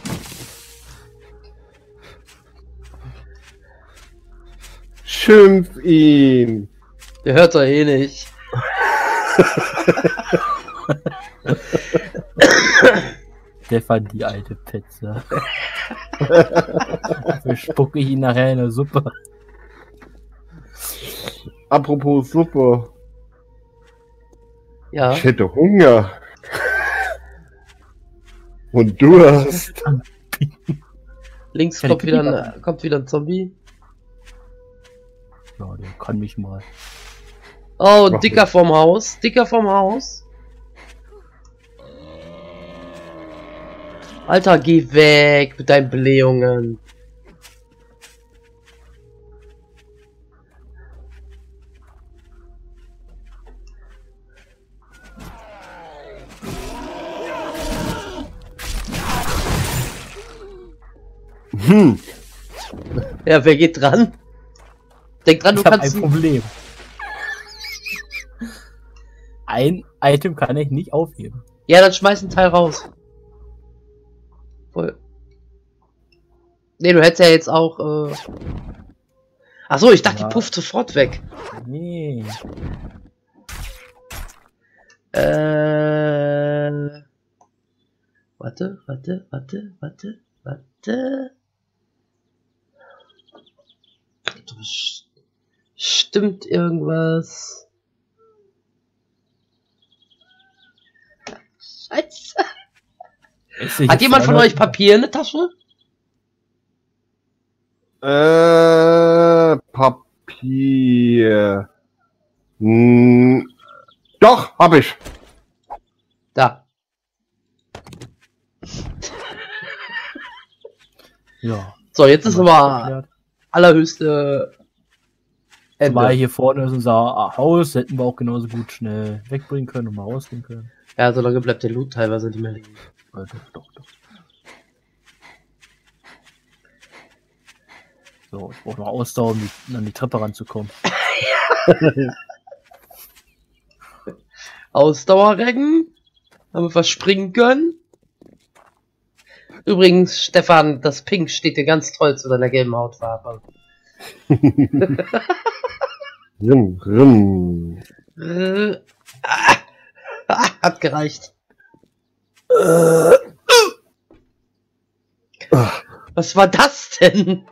Schimpf ihn. Der hört doch eh nicht. Stefan, die alte Petze. Dafür spucke ich ihn nachher in der Suppe. Apropos Suppe. Ja. Ich hätte Hunger. Und du hast. Links Ja, kommt die wieder ein Zombie. Ja, der kann mich mal. Oh, Mach dicker vom Haus. Dicker vom Haus. Alter, geh weg mit deinen Blähungen. Ja, wer geht dran? Denk dran, du Ich hab kannst. ein Problem. Ein Item kann ich nicht aufheben. Ja, dann schmeiß einen Teil raus. Voll. Nee, du hättest ja jetzt auch. Ach so, ich dachte, Ja. die pufft sofort weg. Nee. Warte. Stimmt irgendwas? Scheiße. Hat jemand von euch Papier in der Tasche? Papier. Doch, hab ich. Da. Ja. So, jetzt ist aber allerhöchste Ende. Weil hier vorne ist unser Haus, hätten wir auch genauso gut schnell wegbringen können und mal rausgehen können. Ja, solange bleibt der Loot teilweise nicht mehr liegen. Doch. So, ich brauche noch Ausdauer, um an die Treppe ranzukommen. Ausdauerrecken. Haben wir verspringen können. Übrigens, Stefan, das Pink steht dir ganz toll zu deiner gelben Hautfarbe. Rin. Hat gereicht. Was war das denn?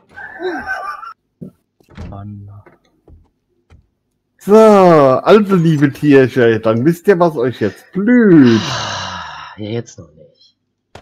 Mann. So, also liebe Tierchen, dann wisst ihr, was euch jetzt blüht. Ja, jetzt noch nicht.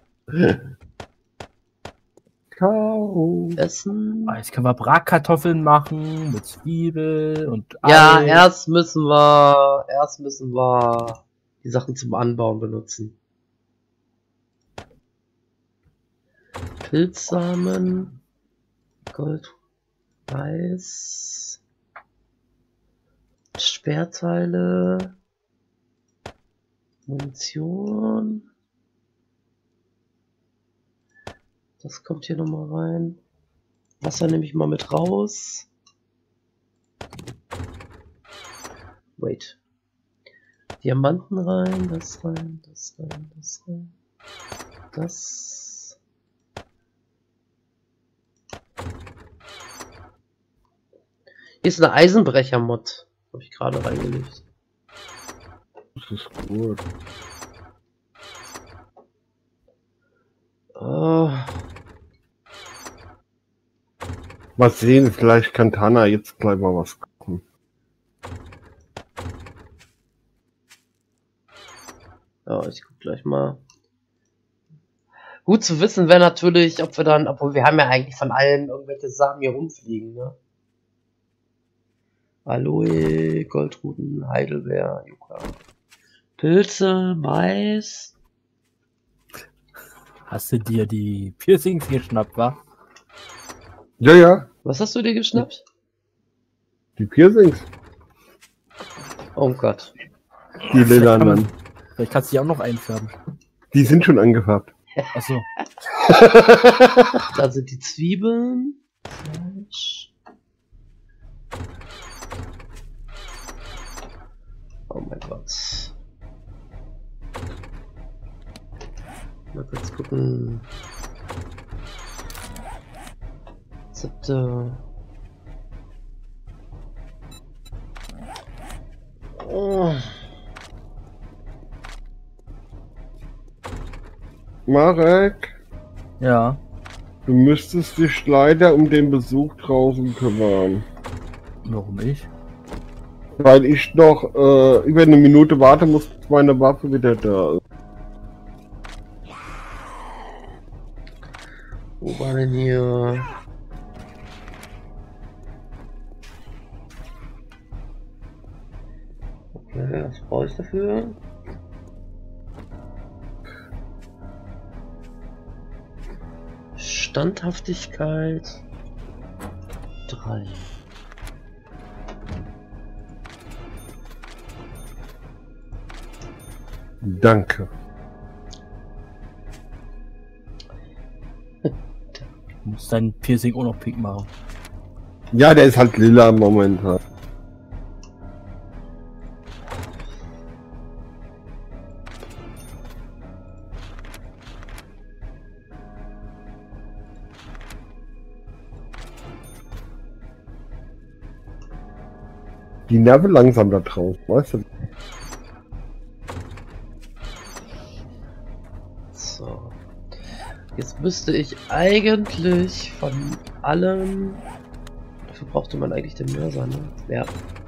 Kau. Essen. Jetzt können wir Bratkartoffeln machen mit Zwiebel und Ja, Ei. erst müssen wir die Sachen zum Anbauen benutzen. Pilzsamen, Gold, Weiß, Schwerteile, Munition. Das kommt hier nochmal rein. Wasser nehme ich mal mit raus. Wait. Diamanten rein, das rein, das rein, das rein. Das. Hier ist eine Eisenbrecher-Mod. Habe ich gerade reingelegt. Das ist gut. Mal sehen, vielleicht kann Tana jetzt gleich mal was kochen. Ja, ich guck gleich mal. Gut zu wissen wäre natürlich, ob wir dann, obwohl wir haben ja eigentlich von allen irgendwelche Samen hier rumfliegen, ne? Aloe, Goldruten, Heidelbeer, Yucca. Pilze, Mais. Hast du dir die Piercings geschnappt, wa? Ja, ja, Was hast du dir geschnappt? die Piercings. Oh Gott. Die lilanen. Vielleicht kannst du die auch noch einfärben. Die sind schon angefärbt. Achso. Da sind die Zwiebeln. Fleisch. Oh mein Gott. Mal kurz gucken. Siebte. Oh. Marek, Ja. du müsstest dich leider um den Besuch draußen kümmern. Warum ich? Weil ich noch über eine Minute warten muss, bis meine Waffe wieder da ist. Wo war denn hier? Okay, was brauche ich dafür? Standhaftigkeit 3. Danke. Du musst dein Piercing auch noch pink machen. Ja, der ist halt lila momentan. Die Nerven langsam da draußen, weißt du? So. Jetzt müsste ich eigentlich von allem. Dafür brauchte man eigentlich den Mörser, ne? Ja.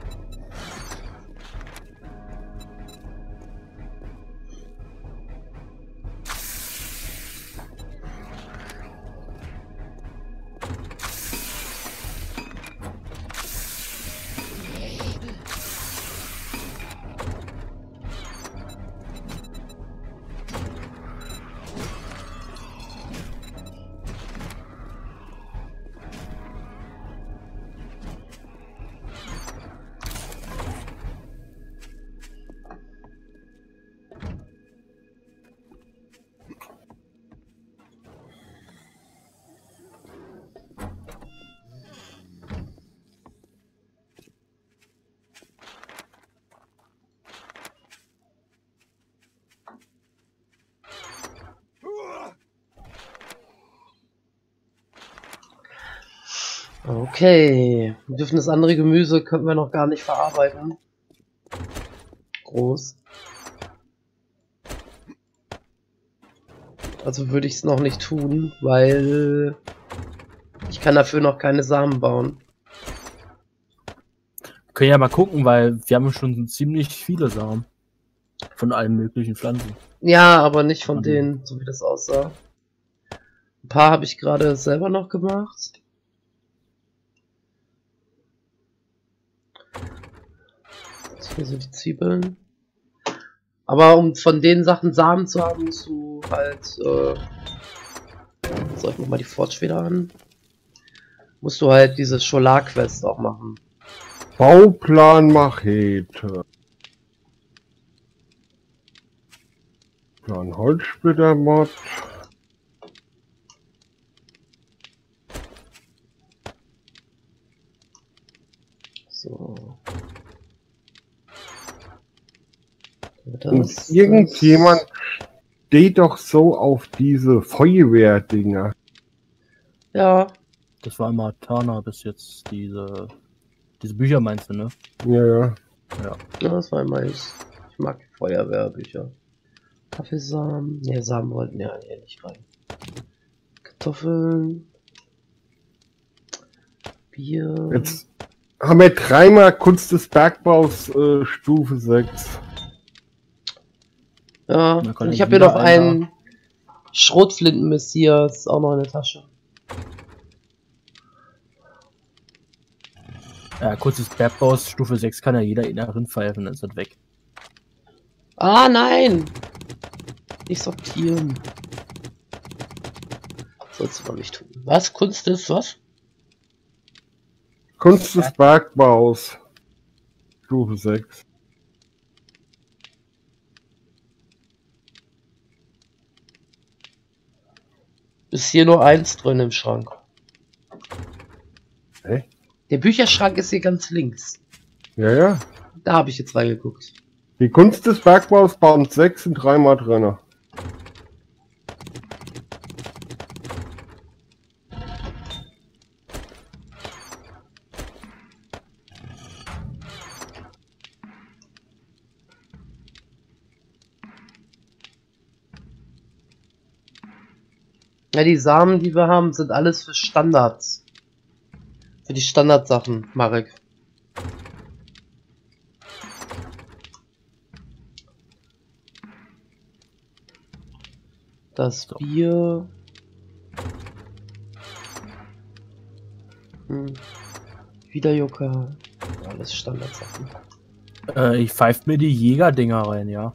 Okay, wir dürfen das andere Gemüse können wir noch gar nicht verarbeiten. Groß. Also würde ich es noch nicht tun, weil ich kann dafür noch keine Samen bauen. Wir können ja mal gucken, weil wir haben schon ziemlich viele Samen. Von allen möglichen Pflanzen. Ja, aber nicht von denen, so wie das aussah. Ein paar habe ich gerade selber noch gemacht. Hier sind die Zwiebeln. Aber um von den Sachen Samen zu haben, musst du halt So, ich mach mal die Forge wieder an. Musst du halt diese Scholar-Quest auch machen. Bauplan Machete. Plan Holzsplitter-Mod. So. Und irgendjemand steht doch so auf diese Feuerwehrdinger. Ja, Das war immer Turner bis jetzt diese Bücher meinst du, ne? Ja, ja. Ja. ja, das war immer ich. Ich mag Feuerwehrbücher. Kaffeesamen. Ne, Samen wollten ja hier nicht rein. Kartoffeln. Bier. Jetzt haben wir dreimal Kunst des Bergbaus Stufe 6. Ja, Da kann und ich ich habe hier wieder noch einen Schrotflinten-Messias, auch noch in der Tasche. Ja, kurzes Bergbaus, Stufe 6 kann ja jeder inneren pfeifen, dann ist das weg. Ah, nein! Nicht sortieren. Sollst du mal nicht tun. Was? Kunst ist was? Kunst des Bergbaus Stufe 6. Ist hier nur eins drin im Schrank. Hä? Der Bücherschrank ist hier ganz links. Ja, ja. Da habe ich jetzt reingeguckt. Die Kunst des Bergbaus Band 6 sind dreimal drin. Ja, die Samen, die wir haben, sind alles für Standards. Für die Standardsachen, Marek. Das Bier. Wieder Joker. Alles Standardsachen. Ich pfeife mir die Jägerdinger rein, ja.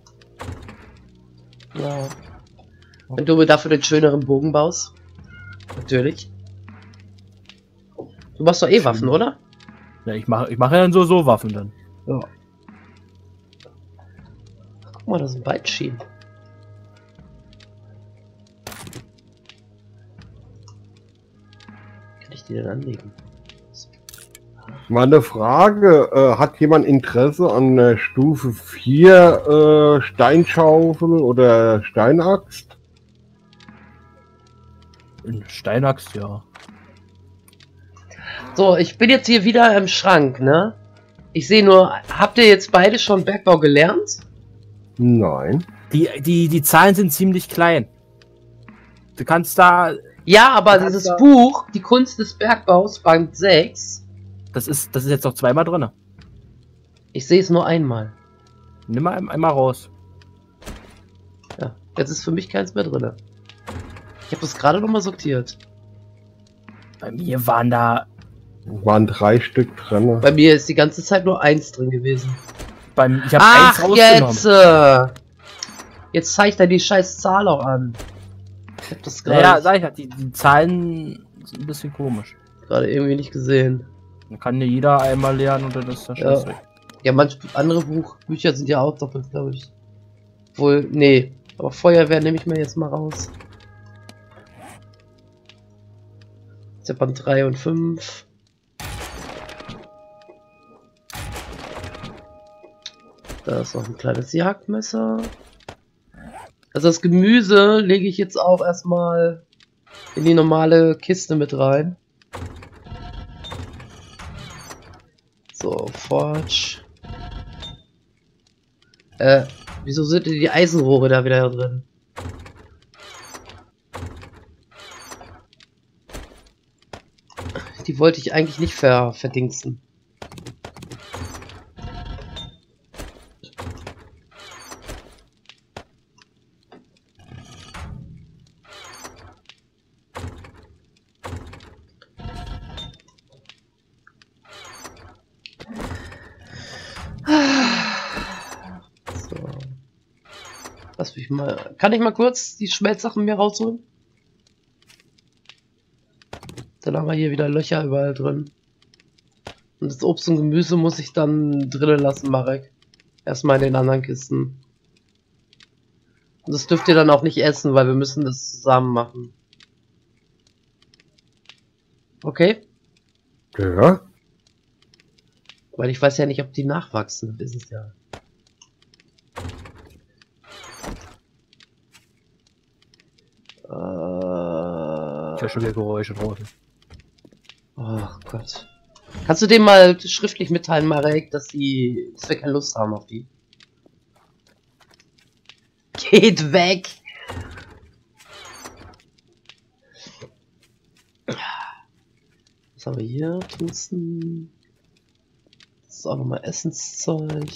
Ja. Wenn du mir dafür den schöneren Bogen baust. Natürlich. Du machst doch eh Waffen, oder? Ja, ich mache ja dann so Waffen dann. Ja. Guck mal, das sind Weitschienen. Kann ich die denn anlegen? Mal eine Frage, hat jemand Interesse an der Stufe 4 Steinschaufel oder Steinaxt? In Steinaxt, ja. So, ich bin jetzt hier wieder im Schrank, ne? Ich sehe nur, habt ihr jetzt beide schon Bergbau gelernt? Nein. Die Zahlen sind ziemlich klein. Du kannst da... Ja, aber Du kannst dieses da- Buch, die Kunst des Bergbaus, Band 6, Das ist jetzt noch zweimal drin. ich sehe es nur einmal. Nimm mal einmal raus. Ja, jetzt ist für mich keins mehr drin. Ich habe das gerade noch mal sortiert. Bei mir waren da... Waren 3 Stück drin. Bei mir ist die ganze Zeit nur eins drin gewesen. Ich habe eins Ach, rausgenommen. Jetzt zeigt er die scheiß Zahl auch an. Ich hab das Naja, gerade sag ich halt, die Zahlen sind ein bisschen komisch. irgendwie nicht gesehen. Dann kann ja jeder einmal lernen und dann ist das Ja. Scheiß weg. Ja, manche andere Bücher sind ja auch doppelt, glaube ich. Wohl, nee. Aber Feuerwehr nehme ich mir jetzt mal raus. Jetzt hat Band 3 und 5. Da ist noch ein kleines Jagdmesser. Also das Gemüse lege ich jetzt auch erstmal in die normale Kiste mit rein. So, Forge. Wieso sind denn die Eisenrohre da wieder drin? Die wollte ich eigentlich nicht verdingsten. So. Lass mich mal. Kann ich mal kurz die Schmelzsachen mir rausholen? Dann haben wir hier wieder Löcher überall drin. Und das Obst und Gemüse muss ich dann drinnen lassen, Marek. Erstmal in den anderen Kisten. Und das dürft ihr dann auch nicht essen, weil wir müssen das zusammen machen. Okay? Ja. Weil ich weiß ja nicht, ob die nachwachsen. Das ist es ja. Ich höre schon wieder Geräusche draußen. Oh Gott. Kannst du dem mal schriftlich mitteilen, Marek, dass wir keine Lust haben auf die? Geht weg! Was haben wir hier? Tungsten. Das ist auch nochmal Essenszeug.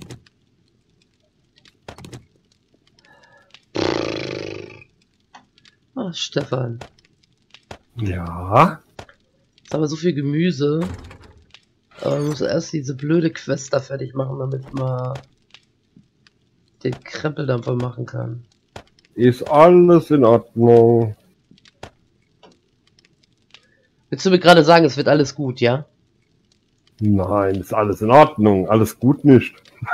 Ah, Stefan. Ja. Jetzt haben wir so viel Gemüse. Aber wir müssen erst diese blöde Quest da fertig machen, damit man den Krempeldampfer machen kann. Ist alles in Ordnung. Willst du mir gerade sagen, es wird alles gut, ja? Nein, ist alles in Ordnung. Alles gut nicht.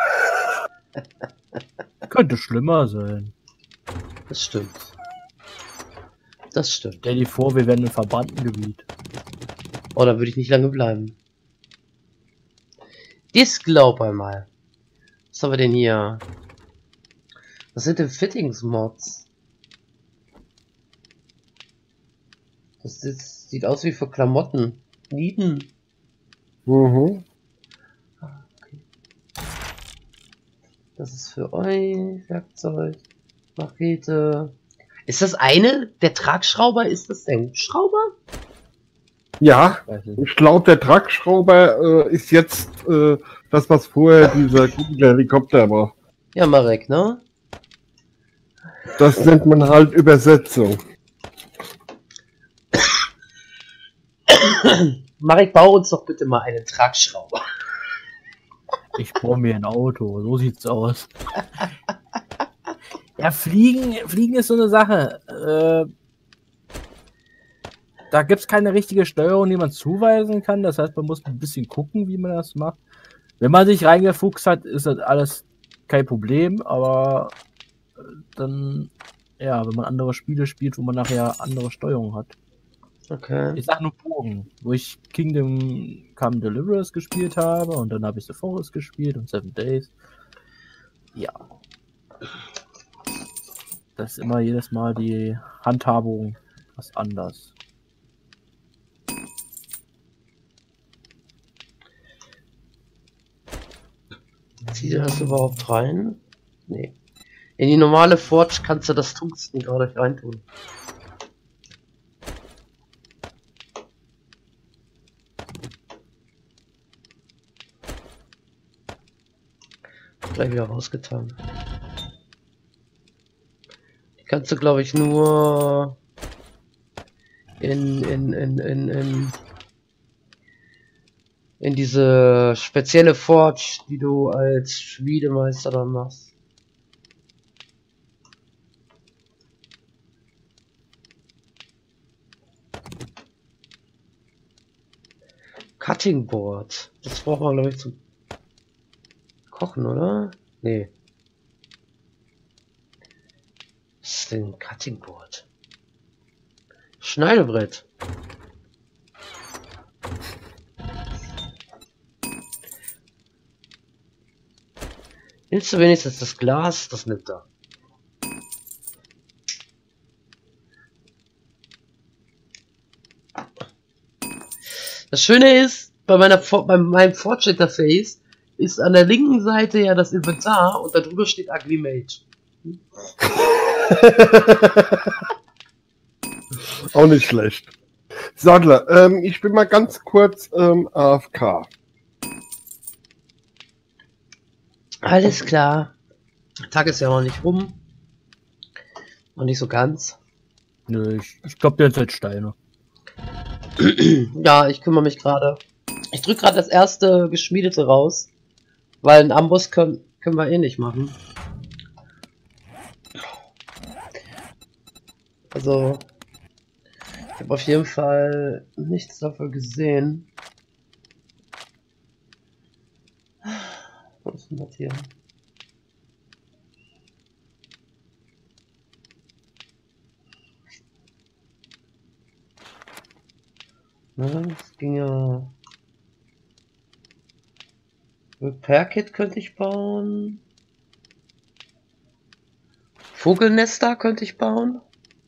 Könnte schlimmer sein. Das stimmt. Das stimmt. Stell dir vor, wir wären im verbannten Gebiet. Oh, da würde ich nicht lange bleiben. Das glaub einmal. Was haben wir denn hier? Was sind denn Fittings-Mods? Sieht aus wie für Klamotten. Nieten. Mhm. Okay. Das ist für euch. Werkzeug. Machete. Ist das eine? Der Tragschrauber? Ist das der Hubschrauber? Ja, Weiß nicht. ich glaube, der Tragschrauber ist jetzt das, was vorher dieser Helikopter war. Ja, Marek, ne? Das nennt man halt Übersetzung. Marek, bau uns doch bitte mal einen Tragschrauber. Ich baue mir ein Auto, so sieht's aus. Ja, Fliegen ist so eine Sache. Da gibt's keine richtige Steuerung, die man zuweisen kann. Das heißt, man muss ein bisschen gucken, wie man das macht. Wenn man sich reingefuchst hat, ist das alles kein Problem, aber dann, ja, wenn man andere Spiele spielt, wo man nachher andere Steuerung hat. Okay. Ich sag nur Bogen, wo ich Kingdom Come Deliverance gespielt habe und dann habe ich The Forest gespielt und 7 Days. Ja. Das ist immer jedes Mal die Handhabung was anders. Zieht ihr das überhaupt rein? Nee. In die normale Forge kannst du das Tungsten gerade nicht reintun. Gleich wieder rausgetan. Die kannst du, glaube ich, nur in diese spezielle Forge, die du als Schmiedemeister dann machst. Cutting Board. Das braucht man, glaube ich, zum Kochen, oder? Nee. Was ist denn ein Cutting Board? Schneidebrett. Nimmst du wenigstens das Glas? Das nimmt er. Das Schöne ist, bei meinem Forge-Interface ist an der linken Seite ja das Inventar und darüber steht Ugly Mage. Auch nicht schlecht. Sadler, ich bin mal ganz kurz AFK. Alles klar. Der Tag ist ja noch nicht rum. Noch nicht so ganz. Nö, ich glaube, der sind Steine. Ja, ich kümmere mich gerade. Ich drücke gerade das erste Geschmiedete raus. Weil einen Amboss können wir eh nicht machen. Also, Ich habe auf jeden Fall nichts dafür gesehen. Was ist denn das hier? Na, das ging ja. Repair Kit könnte ich bauen. Vogelnester könnte ich bauen.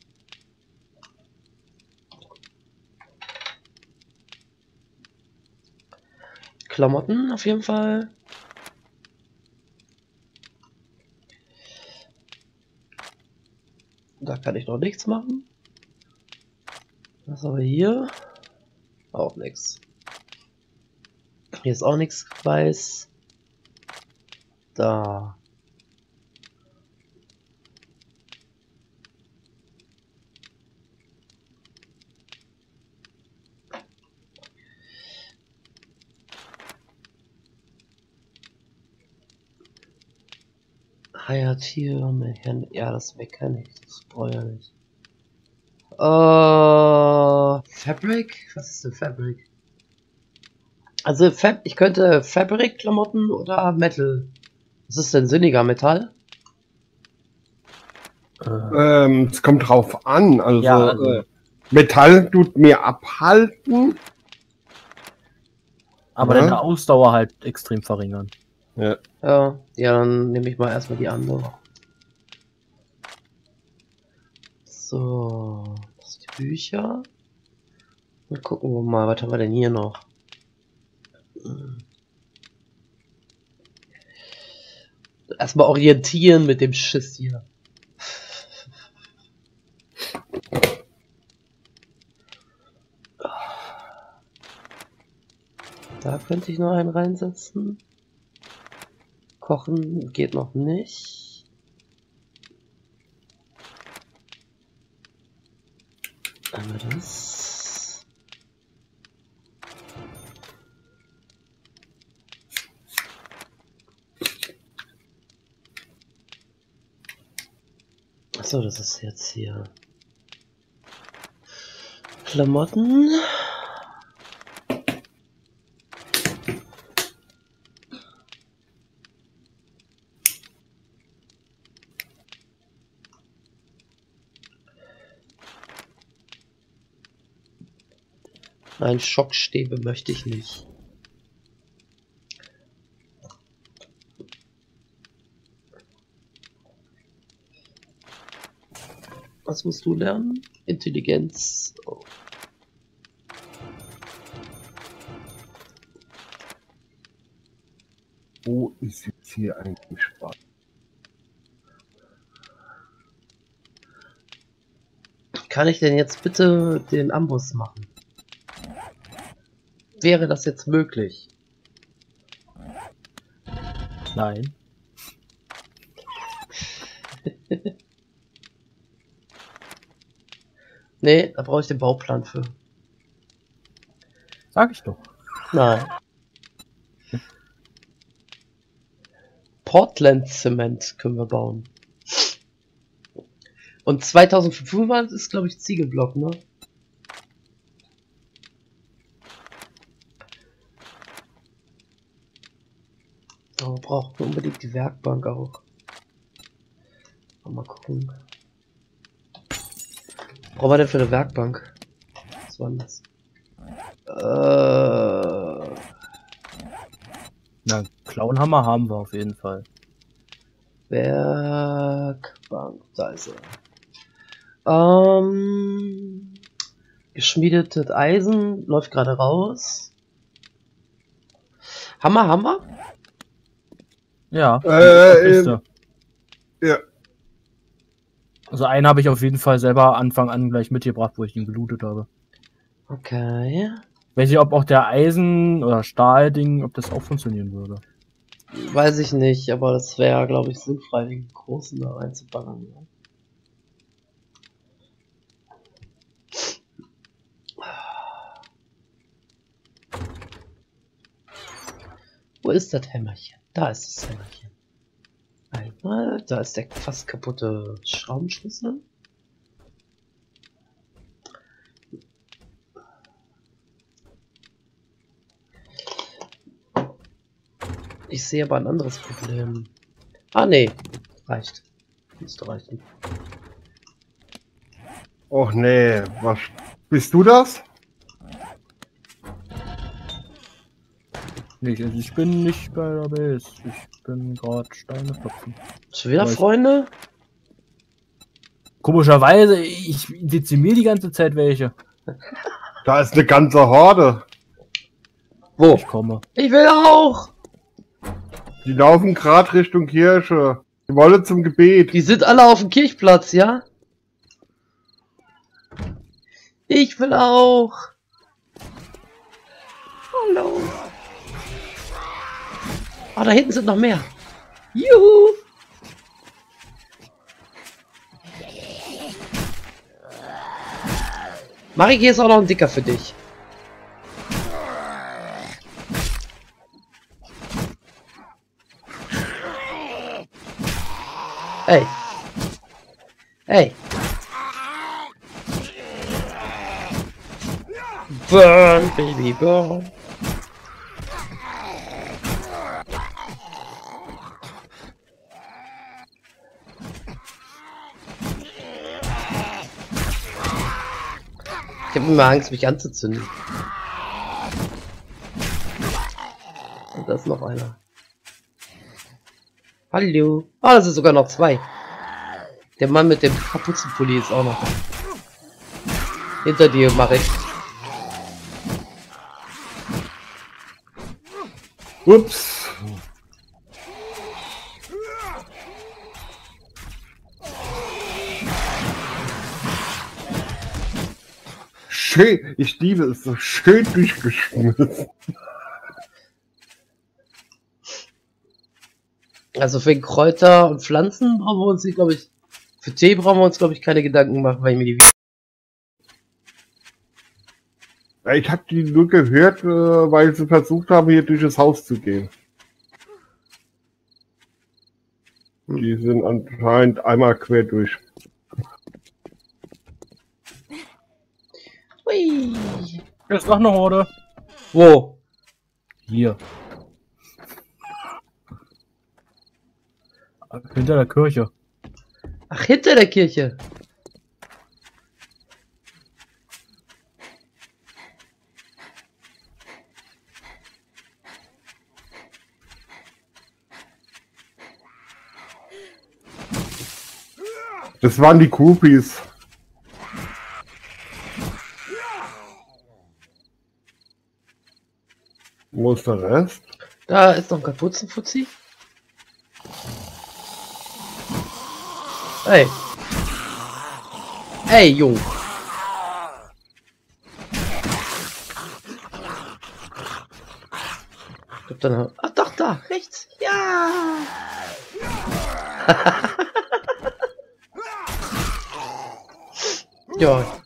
Klamotten auf jeden Fall. Da kann ich noch nichts machen. Was aber hier? Auch nichts. Hier ist auch nichts weiß. Da. Tier, ja, das kann ich, das brauche ich ja nicht. Fabric? Was ist denn Fabric? Also ich könnte Fabric-Klamotten oder Metal. Was ist denn sinniger, Metall? Es kommt drauf an. Also, Ja, also. Metall tut mir abhalten. Aber Ja. deine Ausdauer halt extrem verringern. Ja. Ja, dann nehme ich mal erstmal die andere. So, das sind die Bücher. Dann gucken wir mal, was haben wir denn hier noch? Erstmal orientieren mit dem Schiss hier. Da könnte ich noch einen reinsetzen. Kochen geht noch nicht. Einmal das. Achso, das ist jetzt hier. Klamotten. Nein, Schockstäbe möchte ich nicht. Was musst du lernen? Intelligenz. Oh. Wo ist jetzt hier eigentlich Spaß? Kann ich denn jetzt bitte den Amboss machen? Wäre das jetzt möglich? Nein. Nee, da brauche ich den Bauplan für. Sag ich doch. Nein. Portland Zement können wir bauen. Und 2500 ist, glaube ich, Ziegelblock, ne? Aber wir brauchen unbedingt die Werkbank auch. Mal gucken. Was brauchen wir denn für eine Werkbank? Was war denn das? Na, Clownhammer haben wir auf jeden Fall. Werkbank, da ist er. Geschmiedetes Eisen läuft gerade raus. Hammer? Ja. Ja. Also einen habe ich auf jeden Fall selber Anfang an gleich mitgebracht, wo ich ihn gelootet habe. Okay. Weiß ich, ob auch der Eisen- oder Stahlding, ob das auch funktionieren würde. Weiß ich nicht, aber das wäre, glaube ich, sinnfrei, den großen da reinzubaggern. Ne? Wo ist das Hämmerchen? Da ist das Hämmerchen. Einmal, da ist der fast kaputte Schraubenschlüssel. Ich sehe aber ein anderes Problem. Ah, nee. Reicht. Müsste reichen. Och nee, was... Bist du das? Nicht, also ich bin nicht bei der Base. Ich bin gerade Steine klopfen. Schon wieder Weiß. Freunde? Komischerweise, ich dezimiere die ganze Zeit welche. Da ist eine ganze Horde. Wo? Ich komme. Ich will auch! Die laufen gerade Richtung Kirche. Die wollen zum Gebet. Die sind alle auf dem Kirchplatz, ja? Ich will auch! Hallo! Oh, da hinten sind noch mehr. Juhu! Mari, hier ist auch noch ein Dicker für dich. Hey. Hey. Burn, baby, burn. Ich habe immer Angst, mich anzuzünden. Und da ist noch einer. Hallo. Ah, das sind sogar noch zwei. Der Mann mit dem Kapuzenpulli ist auch noch da. Hinter dir, Marek. Ups. Schön, ich liebe es, so schön durchgeschmissen. Also für Kräuter und Pflanzen brauchen wir uns, glaube ich, für Tee brauchen wir uns, glaube ich, keine Gedanken machen, weil ich mir die... Ja, ich habe die nur gehört, weil sie versucht haben, hier durch das Haus zu gehen. Die sind anscheinend einmal quer durch. Hui. Hier ist noch eine Horde. Wo? Hier. Hinter der Kirche. Ach, hinter der Kirche. Das waren die Groupies. Wo ist der Rest? Da ist noch ein Kapuzenfuzzi. Hey. Hey, Jung. Ich hab dann... Ach doch, da, rechts. Ja. Ja.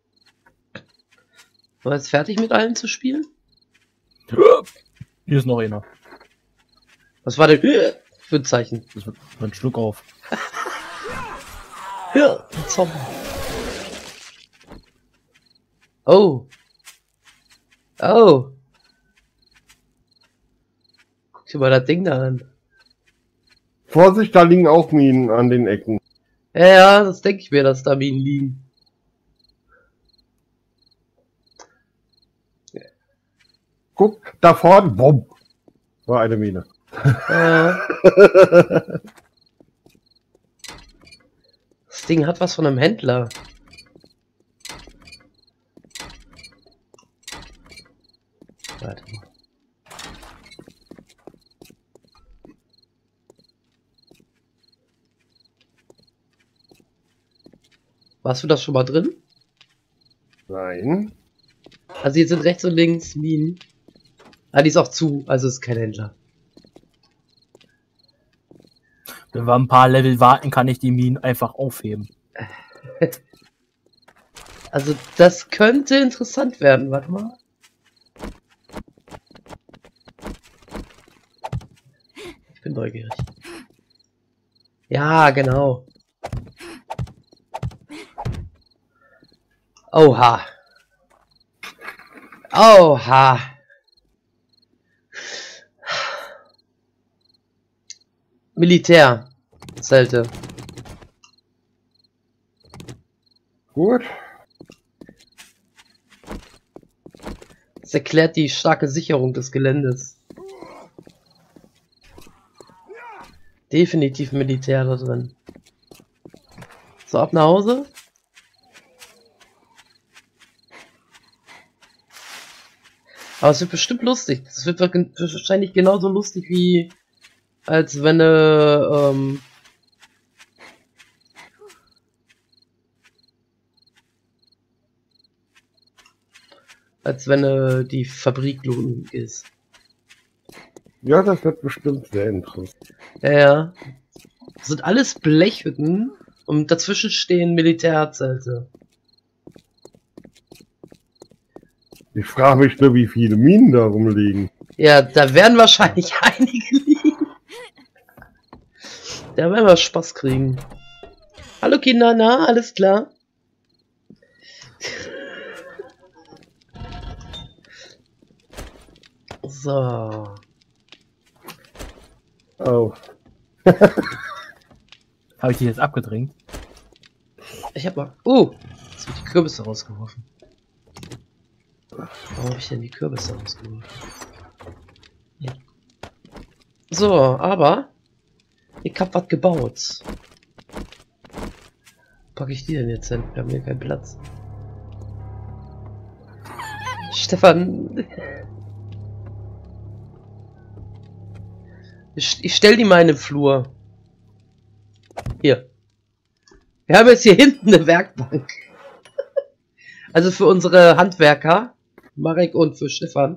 War jetzt fertig mit allen zu spielen? Hier ist noch einer. Was war denn für ein Zeichen? Das wird ein Schluck auf. Ja, ein Zombie. Oh. Oh. Guck dir mal das Ding da an. Vorsicht, da liegen auch Minen an den Ecken. Ja, ja, das denke ich mir, dass da Minen liegen. Guck, da vorne, bumm, war eine Mine. Das Ding hat was von einem Händler. Warte mal. Warst du das schon mal drin? Nein. Also jetzt sind rechts und links Minen. Ah, die ist auch zu, also ist kein Händler. Wenn wir ein paar Level warten, kann ich die Minen einfach aufheben. Also das könnte interessant werden, warte mal. Ich bin neugierig. Ja, genau. Oha. Oha. Militärzelte. Gut. Das erklärt die starke Sicherung des Geländes. Definitiv Militär da drin. So, ab nach Hause. Aber es wird bestimmt lustig. Es wird wahrscheinlich genauso lustig wie als wenn die Fabrik looten ist. Ja, das wird bestimmt sehr interessant. Ja. Das sind alles Blechhütten und dazwischen stehen Militärzelte. Ich frage mich nur, wie viele Minen da rumliegen. Ja, da werden wahrscheinlich einige liegen. Da werden wir Spaß kriegen. Hallo Kinder, na, alles klar? So. Oh. Habe ich die jetzt abgedrängt? Ich hab mal. Oh! Jetzt wird die Kürbisse rausgeworfen. Warum habe ich denn die Kürbisse rausgeworfen? Ja. So, aber ich hab was gebaut. Wo packe ich die denn jetzt hin? Wir haben hier keinen Platz. Stefan. Ich stell die mal in den Flur. Hier. Wir haben jetzt hier hinten eine Werkbank. Also für unsere Handwerker, Marek und für Stefan.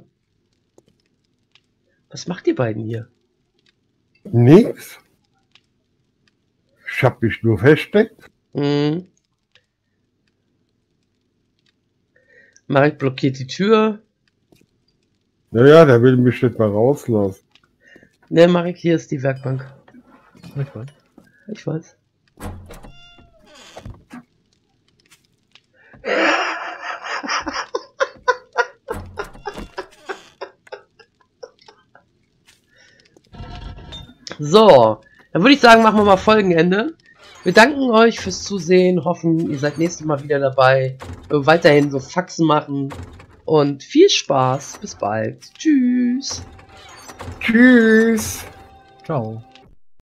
Was macht ihr beiden hier? Nix. Ich hab mich nur versteckt. Mhm. Marek blockiert die Tür. Naja, der will mich nicht mal rauslassen. Ne, Marek, hier ist die Werkbank. Ich weiß. Ich weiß. So, dann würde ich sagen, machen wir mal Folgenende. Wir danken euch fürs Zusehen, hoffen, ihr seid nächstes Mal wieder dabei. Weiterhin so Faxen machen und viel Spaß. Bis bald. Tschüss. Tschüss. Ciao.